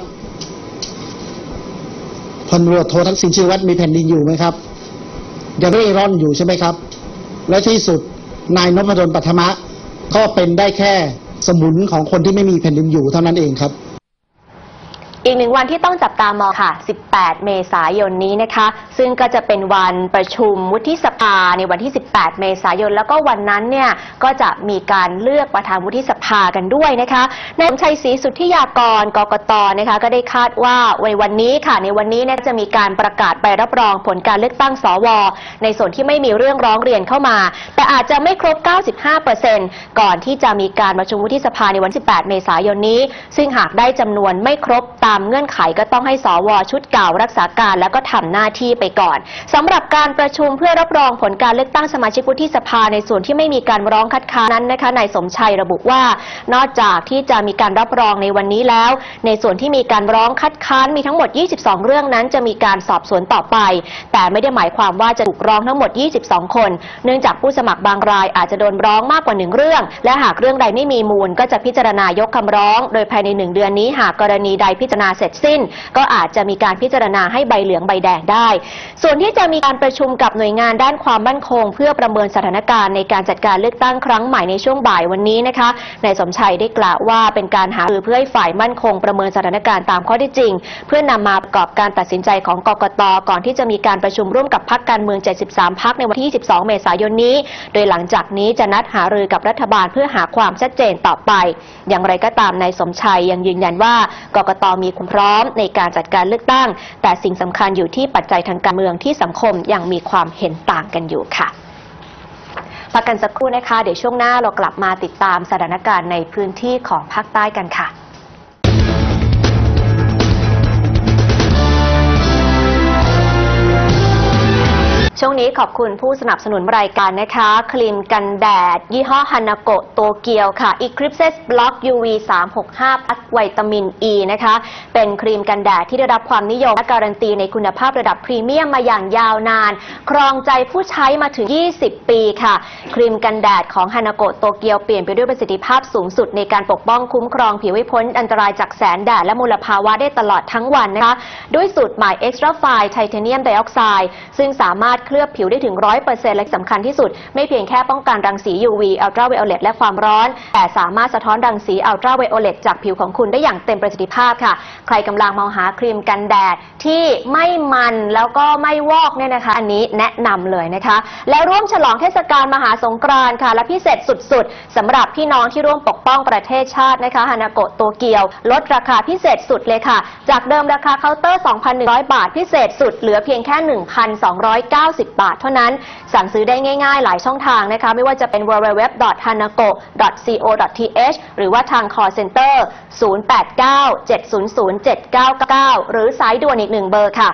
พันตำรวจโททักษิณชินวัตรมีแผ่นดินอยู่ไหมครับยังเร่ร่อนอยู่ใช่ไหมครับและที่สุดนายนพดล ปัทมาก็เป็นได้แค่สมุนของคนที่ไม่มีแผ่นดินอยู่เท่านั้นเองครับอีกหนึ่งวันที่ต้องจับตามองค่ะ 18 เมษายนนี้นะคะซึ่งก็จะเป็นวันประชุมวุฒิสภาในวันที่ 18 เมษายนแล้วก็วันนั้นเนี่ยก็จะมีการเลือกประธานวุฒิสภากันด้วยนะคะนายสมชัย ศรีสุทธิยากร กกต.นะคะก็ได้คาดว่าวันนี้ค่ะในวันนี้เนี่ยจะมีการประกาศใบรับรองผลการเลือกตั้งสว.ในส่วนที่ไม่มีเรื่องร้องเรียนเข้ามาแต่อาจจะไม่ครบ 95% ก่อนที่จะมีการประชุมวุฒิสภาในวัน 18 เมษายนนี้ซึ่งหากได้จำนวนไม่ครบตามเงื่อนไขก็ต้องให้สว.ชุดเก่ารักษาการแล้วก็ทำหน้าที่ไปก่อนสำหรับการประชุมเพื่อรับรองผลการเลือกตั้งสมาชิกวุฒิสภาในส่วนที่ไม่มีการร้องคัดค้านนั้นนะคะนายสมชัยระบุว่านอกจากที่จะมีการรับรองในวันนี้แล้วในส่วนที่มีการร้องคัดค้านมีทั้งหมด22เรื่องนั้นจะมีการสอบสวนต่อไปแต่ไม่ได้หมายความว่าจะถูกร้องทั้งหมด22คนเนื่องจากผู้สมัครบางรายอาจจะโดนร้องมากกว่า1เรื่องและหากเรื่องใดไม่มีมูลก็จะพิจารณายกคำร้องโดยภายใน1เดือนนี้หากกรณีใดพิจารณาณาเสร็จสิ้นก็อาจจะมีการพิจารณาให้ใบเหลืองใบแดงได้ส่วนที่จะมีการประชุมกับหน่วยงานด้านความมั่นคงเพื่อประเมินสถานการณ์ในการจัดการเลือกตั้งครั้งใหม่ในช่วงบ่ายวันนี้นะคะนายสมชัยได้กล่าวว่าเป็นการหารือเพื่อให้ฝ่ายมั่นคงประเมินสถานการณ์ตามข้อเท็จจริงเพื่อนำมาประกอบการตัดสินใจของกกต.ก่อนที่จะมีการประชุมร่วมกับพรรคการเมือง73พรรคในวันที่22เมษายนนี้โดยหลังจากนี้จะนัดหารือกับรัฐบาลเพื่อหาความชัดเจนต่อไปอย่างไรก็ตามนายสมชัยยังยืนยันว่ากกต.มีความพร้อมในการจัดการเลือกตั้งแต่สิ่งสำคัญอยู่ที่ปัจจัยทางการเมืองที่สังคมยังมีความเห็นต่างกันอยู่ค่ะพักกันสักครู่นะคะเดี๋ยวช่วงหน้าเรากลับมาติดตามสถานการณ์ในพื้นที่ของภาคใต้กันค่ะช่วงนี้ขอบคุณผู้สนับสนุนรายการนะคะครีมกันแดดยี่ห้อฮานาโกะโตเกียวค่ะ Eclipse Block UV 365 Plus วิตามิน E นะคะเป็นครีมกันแดดที่ได้รับความนิยมและการันตีในคุณภาพระดับพรีเมียมมาอย่างยาวนานครองใจผู้ใช้มาถึง20ปีค่ะครีมกันแดดของฮานาโกะโตเกียวเปลี่ยนไปด้วยประสิทธิภาพสูงสุดในการปกป้องคุ้มครองผิวให้พ้นอันตรายจากแสงแดดและมลภาวะได้ตลอดทั้งวันนะคะด้วยสูตรใหม่ Extra Fine Titanium Dioxide ซึ่งสามารถเคลือบผิวได้ถึง 100% และสำคัญที่สุดไม่เพียงแค่ป้องกันรังสี UV Ultraviolet และความร้อนแต่สามารถสะท้อนรังสี Ultraviolet จากผิวของคุณได้อย่างเต็มประสิทธิภาพค่ะใครกำลังมองหาครีมกันแดดที่ไม่มันแล้วก็ไม่วอกเนี่ยนะคะอันนี้แนะนำเลยนะคะและร่วมฉลองเทศกาลมหาสงกรานต์ค่ะและพิเศษสุดๆสำหรับพี่น้องที่ร่วมปกป้องประเทศชาตินะคะฮานาโกะโตเกียวลดราคาพิเศษสุดเลยค่ะจากเดิมราคาเคาน์เตอร์ 2,100 บาทพิเศษสุดเหลือเพียงแค่ 1,290 บาทเท่านั้นสั่งซื้อได้ง่ายๆหลายช่องทางนะคะไม่ว่าจะเป็น www.hanago.co.th หรือว่าทาง call center 089-700-7999 หรือสายด่วนอีก1เบอร์ค่ะ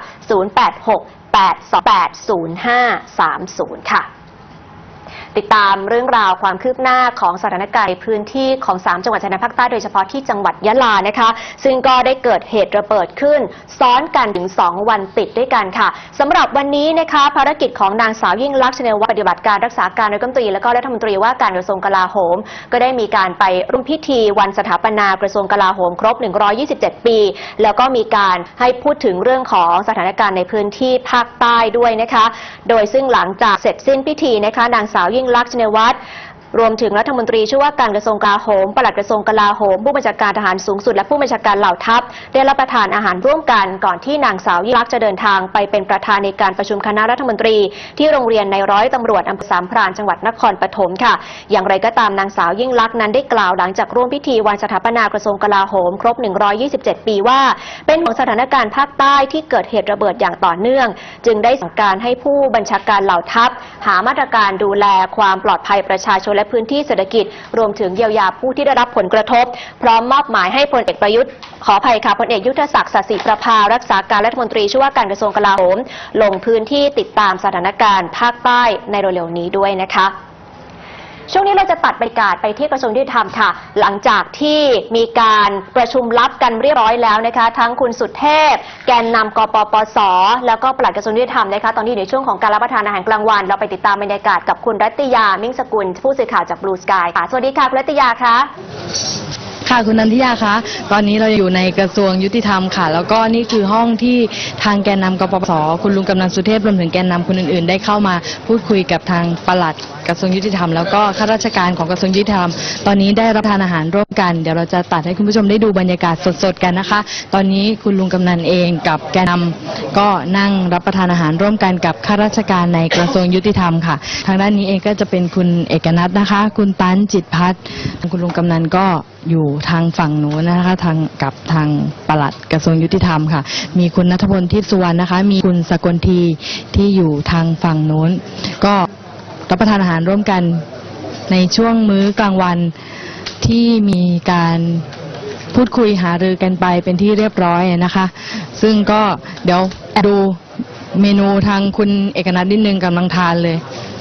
086-828-0530 ค่ะติดตามเรื่องราวความคืบหน้าของสถานการณ์ในพื้นที่ของ3จังหวัดชายแดนภาคใต้โดยเฉพาะที่จังหวัดยะลานะคะซึ่งก็ได้เกิดเหตุระเบิดขึ้นซ้อนกันถึง2วันติดด้วยกันค่ะสำหรับวันนี้นะคะภารกิจของนางสาวยิ่งลักษณ์ชินวัตรปฏิบัติการรักษาการนายกรัฐมนตรีและก็รัฐมนตรีว่าการกระทรวงกลาโหมก็ได้มีการไปร่วมพิธีวันสถาปนากระทรวงกลาโหมครบ127ปีแล้วก็มีการให้พูดถึงเรื่องของสถานการณ์ในพื้นที่ภาคใต้ด้วยนะคะโดยซึ่งหลังจากเสร็จสิ้นพิธีนะคะนางสาวยิ่งลักษณ์ชินวัตรรวมถึงรัฐมนตรีช่วยว่าการกระทรวงกลาโหมปลัดกระทรวงกลาโหมผู้บัญชาการทหารสูงสุดและผู้บัญชาการเหล่าทัพได้รับประทานอาหารร่วมกันก่อนที่นางสาวยิ่งลักษณ์จะเดินทางไปเป็นประธานในการประชุมคณะรัฐมนตรีที่โรงเรียนในร้อยตำรวจอำเภอสามพรานจังหวัดนครปฐมค่ะอย่างไรก็ตามนางสาวยิ่งลักษณ์นั้นได้กล่าวหลังจากร่วมพิธีวันสถาปนากระทรวงกลาโหมครบ127ปีว่าเป็นของสถานการณ์ภาคใต้ที่เกิดเหตุระเบิดอย่างต่อเนื่องจึงได้สั่งการให้ผู้บัญชาการเหล่าทัพหามาตรการดูแลความปลอดภัยประชาชนและพื้นที่เศรษฐกิจรวมถึงเยียวยาผู้ที่ได้รับผลกระทบพร้อมมอบหมายให้พลเอกประยุทธ์ขออภัยค่ะพลเอกยุทธศักดิ์ สศิประภารักษาการรัฐมนตรีช่วยว่าการกระทรวงกลาโหมลงพื้นที่ติดตามสถานการณ์ภาคใต้ในเร็วๆนี้ด้วยนะคะช่วงนี้เราจะตัดบรรยากาศไปที่กระทรวงยุติธรรมค่ะหลังจากที่มีการประชุมลับกันเรียบร้อยแล้วนะคะทั้งคุณสุเทพแกนนำกปปส.แล้วก็ปลัดกระทรวงยุติธรรมนะคะตอนนี้ในช่วงของการรับประทานอาหารกลางวันเราไปติดตามบรรยากาศกับคุณรัตยามิ่งสกุลผู้สื่อข่าวจากบลูสกายค่ะสวัสดีค่ะคุณรัตยาค่ะค่ะคุณนันทิยาคะตอนนี้เราอยู่ในกระทรวงยุติธรรมค่ะแล้วก็นี่คือห้องที่ทางแกนนำกปปส.คุณลุงกำนันสุเทพรวมถึงแกนนำคนอื่นๆได้เข้ามาพูดคุยกับทางปลัดกระทรวงยุติธรรมแล้วก็ข้าราชการของกระทรวงยุติธรรมตอนนี้ได้รับประทานอาหารร่วมกันเดี๋ยวเราจะตัดให้คุณผู้ชมได้ดูบรรยากาศสดๆกันนะคะตอนนี้คุณลุงกำนันเองกับแกนนำก็นั่งรับประทานอาหารร่วมกันกับข้าราชการในกระทรวงยุติธรรมค่ะทางด้านนี้เองก็จะเป็นคุณเอกนัทนะคะคุณตันจิตพัฒน์คุณลุงกำนันก็อยู่ทางฝั่งโน้นนะคะกับทางปลัดกระทรวงยุติธรรมค่ะมีคุณณัฐพลทิพย์สุวรรณนะคะมีคุณสกลทีที่อยู่ทางฝั่งโน้นก็รับประทานอาหารร่วมกันในช่วงมื้อกลางวันที่มีการพูดคุยหารือกันไปเป็นที่เรียบร้อยนะคะซึ่งก็เดี๋ยวดูเมนูทางคุณเอกนัทนิดนึงกำลังทานเลย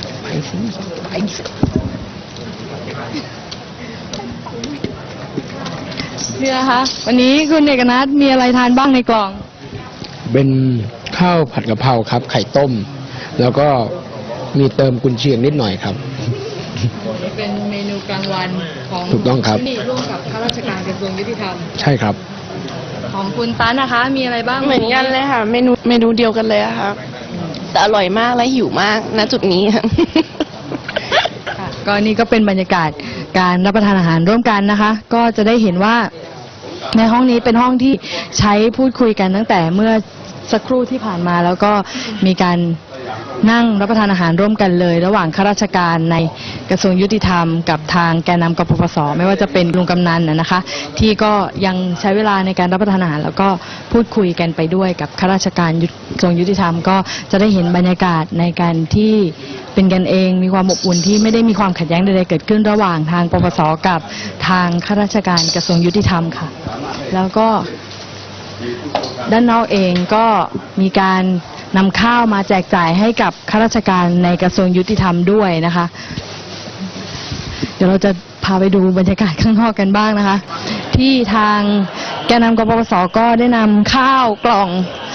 นี่นะคะวันนี้คุณเอกนัทมีอะไรทานบ้างในกล่องเป็นข้าวผัดกะเพราครับไข่ต้มแล้วก็มีเติมกุนเชียงนิดหน่อยครับเป็นเมนูกลางวันของถูกต้องครับที่ร่วมกับข้าราชการกระทรวงยุติธรรมใช่ครับของคุณตันนะคะ มีอะไรบ้างเหมือนกันเลยค่ะเมนูเดียวกันเลยอะค่ะแต่อร่อยมากและหิวมากณจุดนี้ค่ะค่ะก็นี่ก็เป็นบรรยากาศการรับประทานอาหารร่วมกันนะคะ ก็จะได้เห็นว่าในห้องนี้เป็นห้องที่ใช้พูดคุยกันตั้งแต่เมื่อสักครู่ที่ผ่านมา แล้วก็มีการนั่งรับประทานอาหารร่วมกันเลย ระหว่างข้าราชการในกระทรวงยุติธรรมกับทางแกนนำกปปส.ไม่ว่าจะเป็นลุงกำนันนะคะ ที่ก็ยังใช้เวลาในการรับประทานอาหารแล้วก็พูดคุยกันไปด้วยกับข้าราชการกระทรวงยุติธรรมก็จะได้เห็นบรรยากาศในการที่เป็นกันเองมีความอบอุ่นที่ไม่ได้มีความขัดแย้งใดๆเกิดขึ้นระหว่างทางปปส.กับทางข้าราชการกระทรวงยุติธรรมค่ะแล้วก็ด้านนอกเองก็มีการนำข้าวมาแจกจ่ายให้กับข้าราชการในกระทรวงยุติธรรมด้วยนะคะเดี๋ยวเราจะพาไปดูบรรยากาศข้างนอกกันบ้างนะคะที่ทางแกนนำกปปส.ก็ได้นำข้าวกล่อง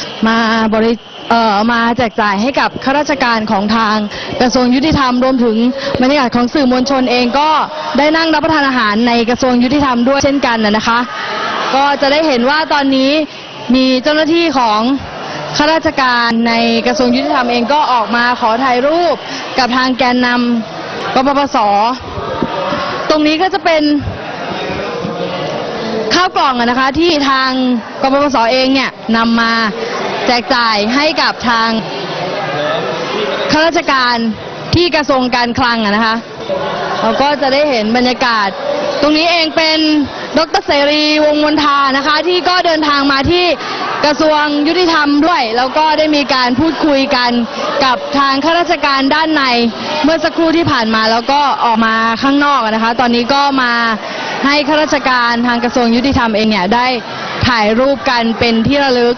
มาแจกจ่ายให้กับข้าราชการของทางกระทรวงยุติธรรมรวมถึงบรรยากาศของสื่อมวลชนเองก็ได้นั่งรับประทานอาหารในกระทรวงยุติธรรมด้วยเช่นกันนะคะก็จะได้เห็นว่าตอนนี้มีเจ้าหน้าที่ของข้าราชการในกระทรวงยุติธรรมเองก็ออกมาขอถ่ายรูปกับทางแกนนำกปปส.ตรงนี้ก็จะเป็นข้าวกล่องนะคะที่ทางกปปส.เองเนี่ยนำมาแจกจ่ายให้กับทางข้าราชการที่กระทรวงการคลังนะคะเราก็จะได้เห็นบรรยากาศตรงนี้เองเป็นดร.เสรีวงศ์มนทานะคะที่ก็เดินทางมาที่กระทรวงยุติธรรมด้วยแล้วก็ได้มีการพูดคุยกันกับทางข้าราชการด้านในเมื่อสักครู่ที่ผ่านมาแล้วก็ออกมาข้างนอกนะคะตอนนี้ก็มาให้ข้าราชการทางกระทรวงยุติธรรมเองเนี่ยได้ถ่ายรูปกันเป็นที่ระลึก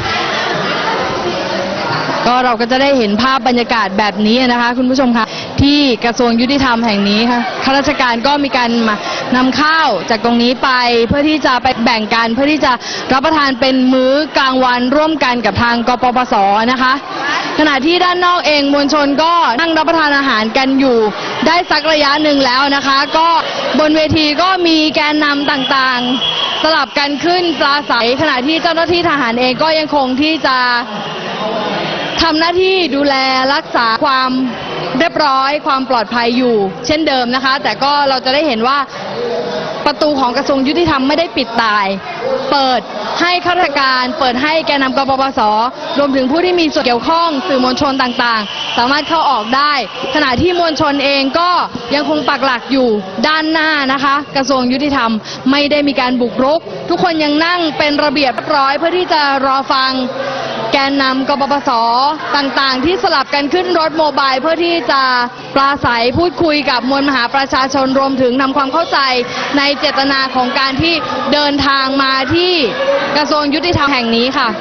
ก็เราก็จะได้เห็นภาพบรรยากาศแบบนี้นะคะคุณผู้ชมคะที่กระทรวงยุติธรรมแห่งนี้ค่ะข้าราชการก็มีการนำข้าวจากตรงนี้ไปเพื่อที่จะไปแบ่งกันเพื่อที่จะรับประทานเป็นมื้อกลางวันร่วมกันกับทางกปปส.นะคะขณะที่ด้านนอกเองมวลชนก็นั่งรับประทานอาหารกันอยู่ได้สักระยะหนึ่งแล้วนะคะก็บนเวทีก็มีแกนนำต่างๆสลับกันขึ้นปราศัยขณะที่เจ้าหน้าที่ทหารเองก็ยังคงที่จะทำหน้าที่ดูแลรักษาความเรียบร้อยความปลอดภัยอยู่เช่นเดิมนะคะแต่ก็เราจะได้เห็นว่าประตูของกระทรวงยุติธรรมไม่ได้ปิดตายเปิดให้ข้าราชการเปิดให้แกนนำกปปส.รวมถึงผู้ที่มีส่วนเกี่ยวข้องสื่อมวลชนต่างๆสามารถเข้าออกได้ขณะที่มวลชนเองก็ยังคงปักหลักอยู่ด้านหน้านะคะกระทรวงยุติธรรมไม่ได้มีการบุกรุกทุกคนยังนั่งเป็นระเบียบเรียบร้อยเพื่อที่จะรอฟังแกนนำกปปส.ต่างๆที่สลับกันขึ้นรถโมบายเพื่อที่จะปราศัยพูดคุยกับมวลมหาประชาชนรวมถึงทำความเข้าใจในเจตนาของการที่เดินทางมาที่กระทรวงยุติธรรมแห่งนี้ค่ะ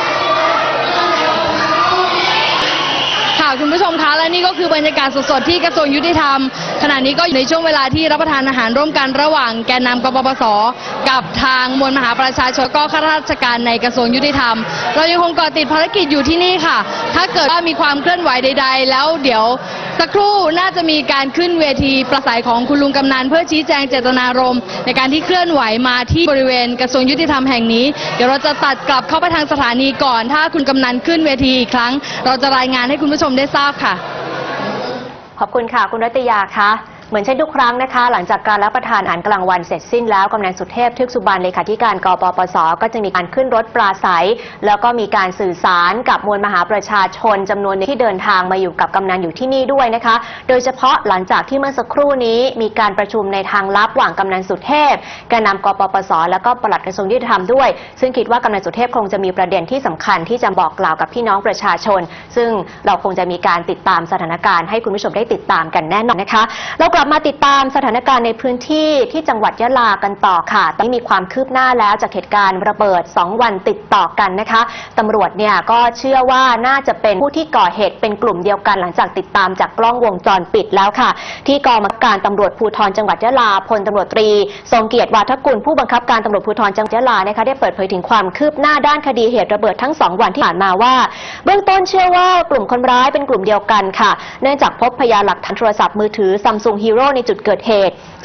คุณผู้ชมคะและนี่ก็คือบรรยากาศสดๆที่กระทรวงยุติธรรมขณะนี้ก็อยู่ในช่วงเวลาที่รับประทานอาหารร่วมกันระหว่างแกนนำกปปส.กับทางมวลมหาประชาชนก็ข้าราชการในกระทรวงยุติธรรมเรายังคงเกาะติดภารกิจอยู่ที่นี่ค่ะถ้าเกิดว่ามีความเคลื่อนไหวใดๆแล้วเดี๋ยวสักครู่น่าจะมีการขึ้นเวทีประสัยของคุณลุงกำนันเพื่อชี้แจงเจตนารมณ์ในการที่เคลื่อนไหวมาที่บริเวณกระทรวงยุติธรรมแห่งนี้เดี๋ยวเราจะตัดกลับเข้าไปทางสถานีก่อนถ้าคุณกำนันขึ้นเวทีอีกครั้งเราจะรายงานให้คุณผู้ชมได้ทราบค่ะขอบคุณค่ะคุณรัตยาคะเหมือนเช่นทุกครั้งนะคะหลังจากการรับประทานอาหารกลางวันเสร็จสิ้นแล้วกำนันสุเทพทึกสุบรรณเลขาธิการกปปส.ก็จะมีการขึ้นรถปราศัยแล้วก็มีการสื่อสารกับมวลมหาประชาชนจำนวนที่เดินทางมาอยู่กับกำนันอยู่ที่นี่ด้วยนะคะโดยเฉพาะหลังจากที่เมื่อสักครู่นี้มีการประชุมในทางลับระหว่างกำนันสุเทพแกนนำกปปส.แล้วก็ปลัดกระทรวงยุติธรรมด้วยซึ่งคิดว่ากำนันสุเทพคงจะมีประเด็นที่สำคัญที่จะบอกกล่าวกับพี่น้องประชาชนซึ่งเราคงจะมีการติดตามสถานการณ์ให้คุณผู้ชมได้ติดตามกันแน่นอนนะคะเรากลับมาติดตามสถานการณ์ในพื้นที่ที่จังหวัดยะลากันต่อค่ะตอนนี้มีความคืบหน้าแล้วจากเหตุการณ์ระเบิด2 วันติดต่อกันนะคะตำรวจเนี่ยก็เชื่อว่าน่าจะเป็นผู้ที่ก่อเหตุเป็นกลุ่มเดียวกันหลังจากติดตามจากกล้องวงจรปิดแล้วค่ะที่กองบังคับการตำรวจภูธรจังหวัดยะลาพลตำรวจตรีทรงเกียรติวาทกุลผู้บังคับการตำรวจภูธรจังหวัดยะลานะคะได้เปิดเผยถึงความคืบหน้าด้านคดีเหตุระเบิดทั้ง2 วันที่ผ่านมาว่าเบื้องต้นเชื่อว่ากลุ่มคนร้ายเป็นกลุ่มเดียวกันค่ะเนื่องจากพบพยานหลักฐานโทรศัพท์มือถือ Samsung Hero ในจุดเกิดเหตุ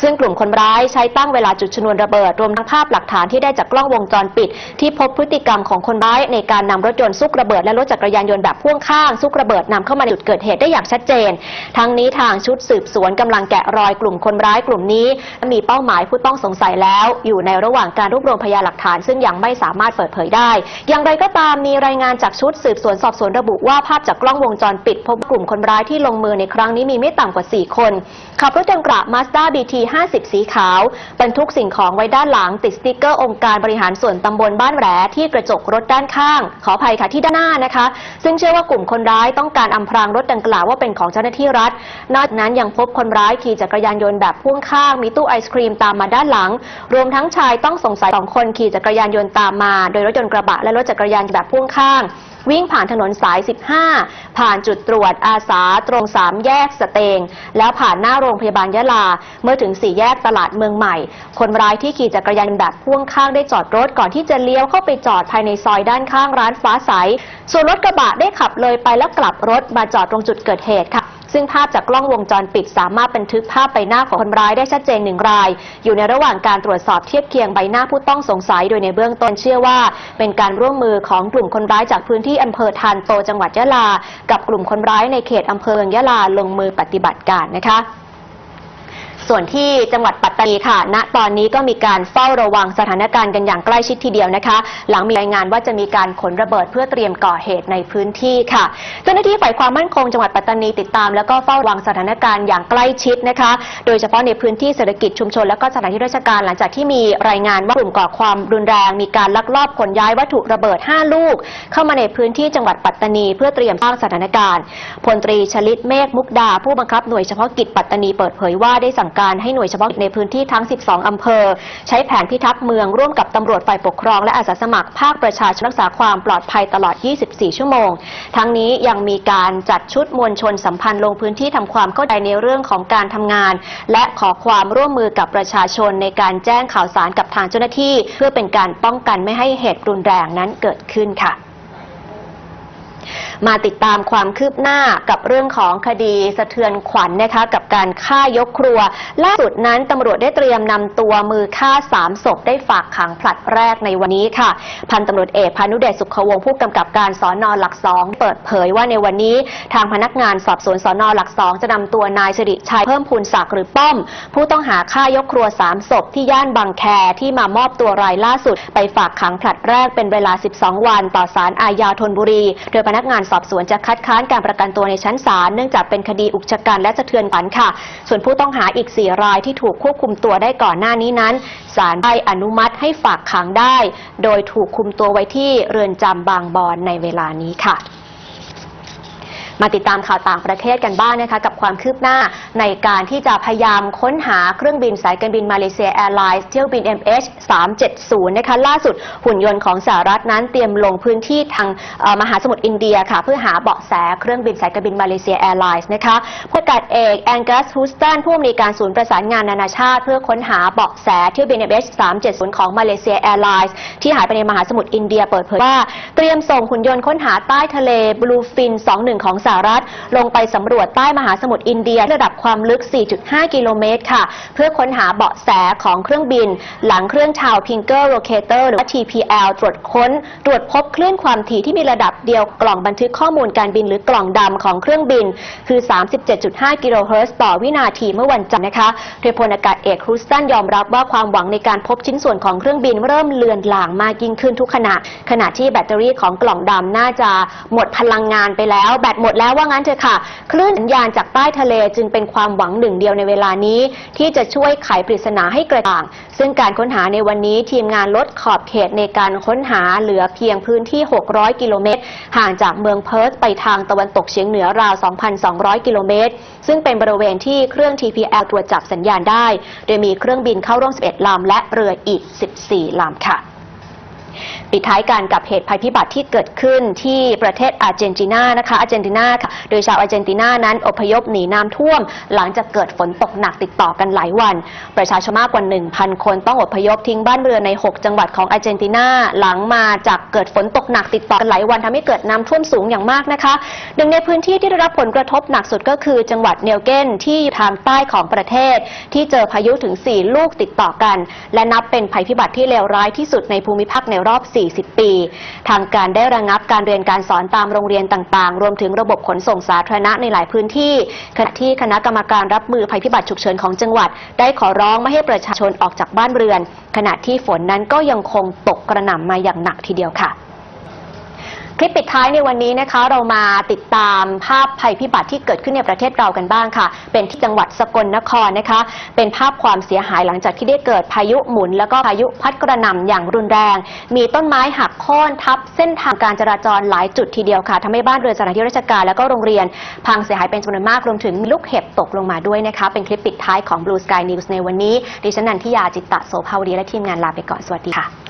ซึ่งกลุ่มคนร้ายใช้ตั้งเวลาจุดชนวนระเบิดรวมทั้งภาพหลักฐานที่ได้จากกล้องวงจรปิดที่พบพฤติกรรมของคนร้ายในการนำรถยนต์ซุกระเบิดและรถจักรยานยนต์แบบพ่วงข้างซุกระเบิดนำเข้ามาในจุดเกิดเหตุได้อย่างชัดเจนทั้งนี้ทางชุดสืบสวนกำลังแกะรอยกลุ่มคนร้ายกลุ่มนี้มีเป้าหมายผู้ต้องสงสัยแล้วอยู่ในระหว่างการรวบรวมพยานหลักฐานซึ่งยังไม่สามารถเปิดเผยได้อย่างไรก็ตามมีรายงานจากชุดสืบสวนสอบสวนระบุว่าภาพจากกล้องวงจรปิดพบกลุ่มคนร้ายที่ลงมือในครั้งนี้มีไม่ต่ำกว่า4คนขับรถยนต์กระบะ Mazda BT 50 สีขาวบรรทุกสิ่งของไว้ด้านหลังติดสติ๊กเกอร์องค์การบริหารส่วนตำบลบ้านแหลที่กระจกรถด้านข้างขออภัยค่ะที่ด้านหน้านะคะซึ่งเชื่อว่ากลุ่มคนร้ายต้องการอำพรางรถดังกล่าวว่าเป็นของเจ้าหน้าที่รัฐนอกจากนั้นยังพบคนร้ายขี่จักรยานยนต์แบบพ่วงข้างมีตู้ไอศครีมตามมาด้านหลังรวมทั้งชายต้องสงสัย2คนขี่จักรยานยนต์ตามมาโดยรถยนต์กระบะและรถจักรยานแบบพ่วงข้างวิ่งผ่านถนนสาย15ผ่านจุดตรวจอาสาตรง3แยกสเตงแล้วผ่านหน้าโรงพยาบาลยะลาเมื่อถึง4แยกตลาดเมืองใหม่คนร้ายที่ขี่จักรยานแบบพ่วงข้างได้จอดรถก่อนที่จะเลี้ยวเข้าไปจอดภายในซอยด้านข้างร้านฟ้าใสส่วนรถกระบะได้ขับเลยไปแล้วกลับรถมาจอดตรงจุดเกิดเหตุค่ะซึ่งภาพจากกล้องวงจรปิดสามารถบันทึกภาพใบหน้าของคนร้ายได้ชัดเจน1รายอยู่ในระหว่างการตรวจสอบเทียบเคียงใบหน้าผู้ต้องสงสัยโดยในเบื้องต้นเชื่อว่าเป็นการร่วมมือของกลุ่มคนร้ายจากพื้นที่อำเภอทานโตจังหวัดยะลากับกลุ่มคนร้ายในเขตอำเภอยะลาลงมือปฏิบัติการนะคะส่วนที่จังหวัดปัตตานีค่ะณตอนนี้ก็มีการเฝ้าระวังสถานการณ์กันอย่างใกล้ชิดทีเดียวนะคะหลังมีรายงานว่าจะมีการขนระเบิดเพื่อเตรียมก่อเหตุในพื้นที่ค่ะเจ้าหน้าที่ฝ่ายความมั่นคงจังหวัดปัตตานีติดตามแล้วก็เฝ้าระวังสถานการณ์อย่างใกล้ชิดนะคะโดยเฉพาะในพื้นที่เศรษฐกิจชุมชนและก็สถานที่ราชการหลังจากที่มีรายงานว่ากลุ่มก่อความรุนแรงมีการลักลอบขนย้ายวัตถุระเบิด5ลูกเข้ามาในพื้นที่จังหวัดปัตตานีเพื่อเตรียมสร้างสถานการณ์พลตรีชลิตเมฆมุกดาผู้บังคับหน่วยเฉพาะกิจปัตตานีเปิดเผยว่าได้สั่งการให้หน่วยเฉพาะในพื้นที่ทั้ง12อำเภอใช้แผนพิทักษ์เมืองร่วมกับตำรวจฝ่ายปกครองและอาสาสมัครภาคประชาชนรักษาความปลอดภัยตลอด24ชั่วโมงทั้งนี้ยังมีการจัดชุดมวลชนสัมพันธ์ลงพื้นที่ทำความเข้าใจในเรื่องของการทำงานและขอความร่วมมือกับประชาชนในการแจ้งข่าวสารกับทางเจ้าหน้าที่เพื่อเป็นการป้องกันไม่ให้เหตุรุนแรงนั้นเกิดขึ้นค่ะมาติดตามความคืบหน้ากับเรื่องของคดีสะเทือนขวัญนะคะกับการฆ่ายกครัวล่าสุดนั้นตำรวจได้เตรียมนำตัวมือฆ่า3ศพได้ฝากขังผลัดแรกในวันนี้ค่ะพันตำรวจเอกพานุเดชสุขวงศ์ผู้กำกับการสน.หลัก2เปิดเผยว่าในวันนี้ทางพนักงานสอบสวนสน.หลัก2จะนำตัวนายสิริชัยเพิ่มพูนศักดิ์หรือป้อมผู้ต้องหาฆ่ายกครัว3ศพที่ย่านบางแคที่มามอบตัวรายล่าสุดไปฝากขังผลัดแรกเป็นเวลา12วันต่อศาลอาญาธนบุรีโดยพนักงานสอบสวนจะคัดค้านการประกันตัวในชั้นศาลเนื่องจากเป็นคดีอุกชะกันและสะเทือนขวัญค่ะส่วนผู้ต้องหาอีก4รายที่ถูกควบคุมตัวได้ก่อนหน้านี้นั้นศาลได้อนุมัติให้ฝากขังได้โดยถูกคุมตัวไว้ที่เรือนจำบางบอนในเวลานี้ค่ะมาติดตามข่าวต่างประเทศกันบ้างนะคะกับความคืบหน้าในการที่จะพยายามค้นหาเครื่องบินสายการบินมาเลเซียแอร์ไลน์เที่ยวบิน MH370 นะคะล่าสุดหุ่นยนต์ของสหรัฐนั้นเตรียมลงพื้นที่ทางมหาสมุทรอินเดียค่ะเพื่อหาเบาะแสเครื่องบินสายการบินมาเลเซียแอร์ไลน์นะคะผู้อากาศเอกแองกัสฮูสตันผู้อำนวยการศูนย์ประสานงานนานาชาติเพื่อค้นหาเบาะแสเที่ยวบิน MH370 ของมาเลเซียแอร์ไลน์ที่หายไปในมหาสมุทรอินเดียเปิดเผยว่าเตรียมส่งหุ่นยนต์ค้นหาใต้ทะเลบลูฟิน 21 ของสหรัฐลงไปสำรวจใต้มหาสมุทรอินเดียระดับความลึก 4.5 กิโลเมตรค่ะเพื่อค้นหาเบาะแสของเครื่องบินหลังเครื่องชาวพิงเกอร์โรเคเตอร์หรือว่า TPL ตรวจพบคลื่นความถี่ที่มีระดับเดียวกล่องบันทึกข้อมูลการบินหรือกล่องดำของเครื่องบินคือ 37.5 กิโลเฮิรตซ์ต่อวินาทีเมื่อวันจันทร์นะคะโดยพลอากาศเอกฮูสตันยอมรับว่าความหวังในการพบชิ้นส่วนของเครื่องบินเริ่มเลือนลางมากยิ่งขึ้นทุกขณะที่แบตเตอรี่ของกล่องดำน่าจะหมดพลังงานไปแล้วแบตหมดแล้วว่างั้นเถอะค่ะคลื่นสัญญาณจากใต้ทะเลจึงเป็นความหวังหนึ่งเดียวในเวลานี้ที่จะช่วยไขปริศนาให้กระจ่างซึ่งการค้นหาในวันนี้ทีมงานลดขอบเขตในการค้นหาเหลือเพียงพื้นที่600กิโลเมตรห่างจากเมืองเพิร์ธไปทางตะวันตกเฉียงเหนือราว 2,200 กิโลเมตรซึ่งเป็นบริเวณที่เครื่อง TPL ตรวจจับสัญญาณได้โดยมีเครื่องบินเข้าร่วม11ลำและเรืออีก14ลำค่ะปิดท้ายกันกับเหตุภัยพิบัติที่เกิดขึ้นที่ประเทศอาร์เจนตินานะคะอาร์เจนตินาค่ะโดยชาวอาร์เจนตินานั้นอพยพหนีน้ำท่วมหลังจากเกิดฝนตกหนักติดต่อกันหลายวันประชาชนมากกว่า 1,000 คนต้องอพยพทิ้งบ้านเรือนใน 6 จังหวัดของอาร์เจนตินาหลังมาจากเกิดฝนตกหนักติดต่อกันหลายวันทำให้เกิดน้ำท่วมสูงอย่างมากนะคะหนึ่งในพื้นที่ที่ได้รับผลกระทบหนักสุดก็คือจังหวัดเนลเกนที่อยู่ทางใต้ของประเทศที่เจอพายุถึง 4 ลูกติดต่อกันและนับเป็นภัยพิบัติที่เลวร้ายที่สุดในภูมิภาคในรอบ 40 ปีทางการได้ระงับการเรียนการสอนตามโรงเรียนต่างๆรวมถึงระบบขนส่งสาธารณะในหลายพื้นที่ขณะที่คณะกรรมการรับมือภัยพิบัติฉุกเฉินของจังหวัดได้ขอร้องไม่ให้ประชาชนออกจากบ้านเรือนขณะที่ฝนนั้นก็ยังคงตกกระหน่ำมาอย่างหนักทีเดียวค่ะคลิปปิดท้ายในวันนี้นะคะเรามาติดตามภาพภัยพิบัติที่เกิดขึ้นในประเทศเรากันบ้างค่ะเป็นที่จังหวัดสกลนครนะคะเป็นภาพความเสียหายหลังจากที่ได้เกิดพายุหมุนแล้วก็พายุพัดกระหน่ำอย่างรุนแรงมีต้นไม้หักโค่นทับเส้นทางการจราจรหลายจุดทีเดียวค่ะทำให้บ้านเรือนสถานที่ราชการแล้วก็โรงเรียนพังเสียหายเป็นจำนวนมากรวมถึงลูกเห็บตกลงมาด้วยนะคะเป็นคลิปปิดท้ายของ Blue Sky News ในวันนี้ดิฉันนันทิยาจิตตะโสภาวดีและทีมงานลาไปก่อนสวัสดีค่ะ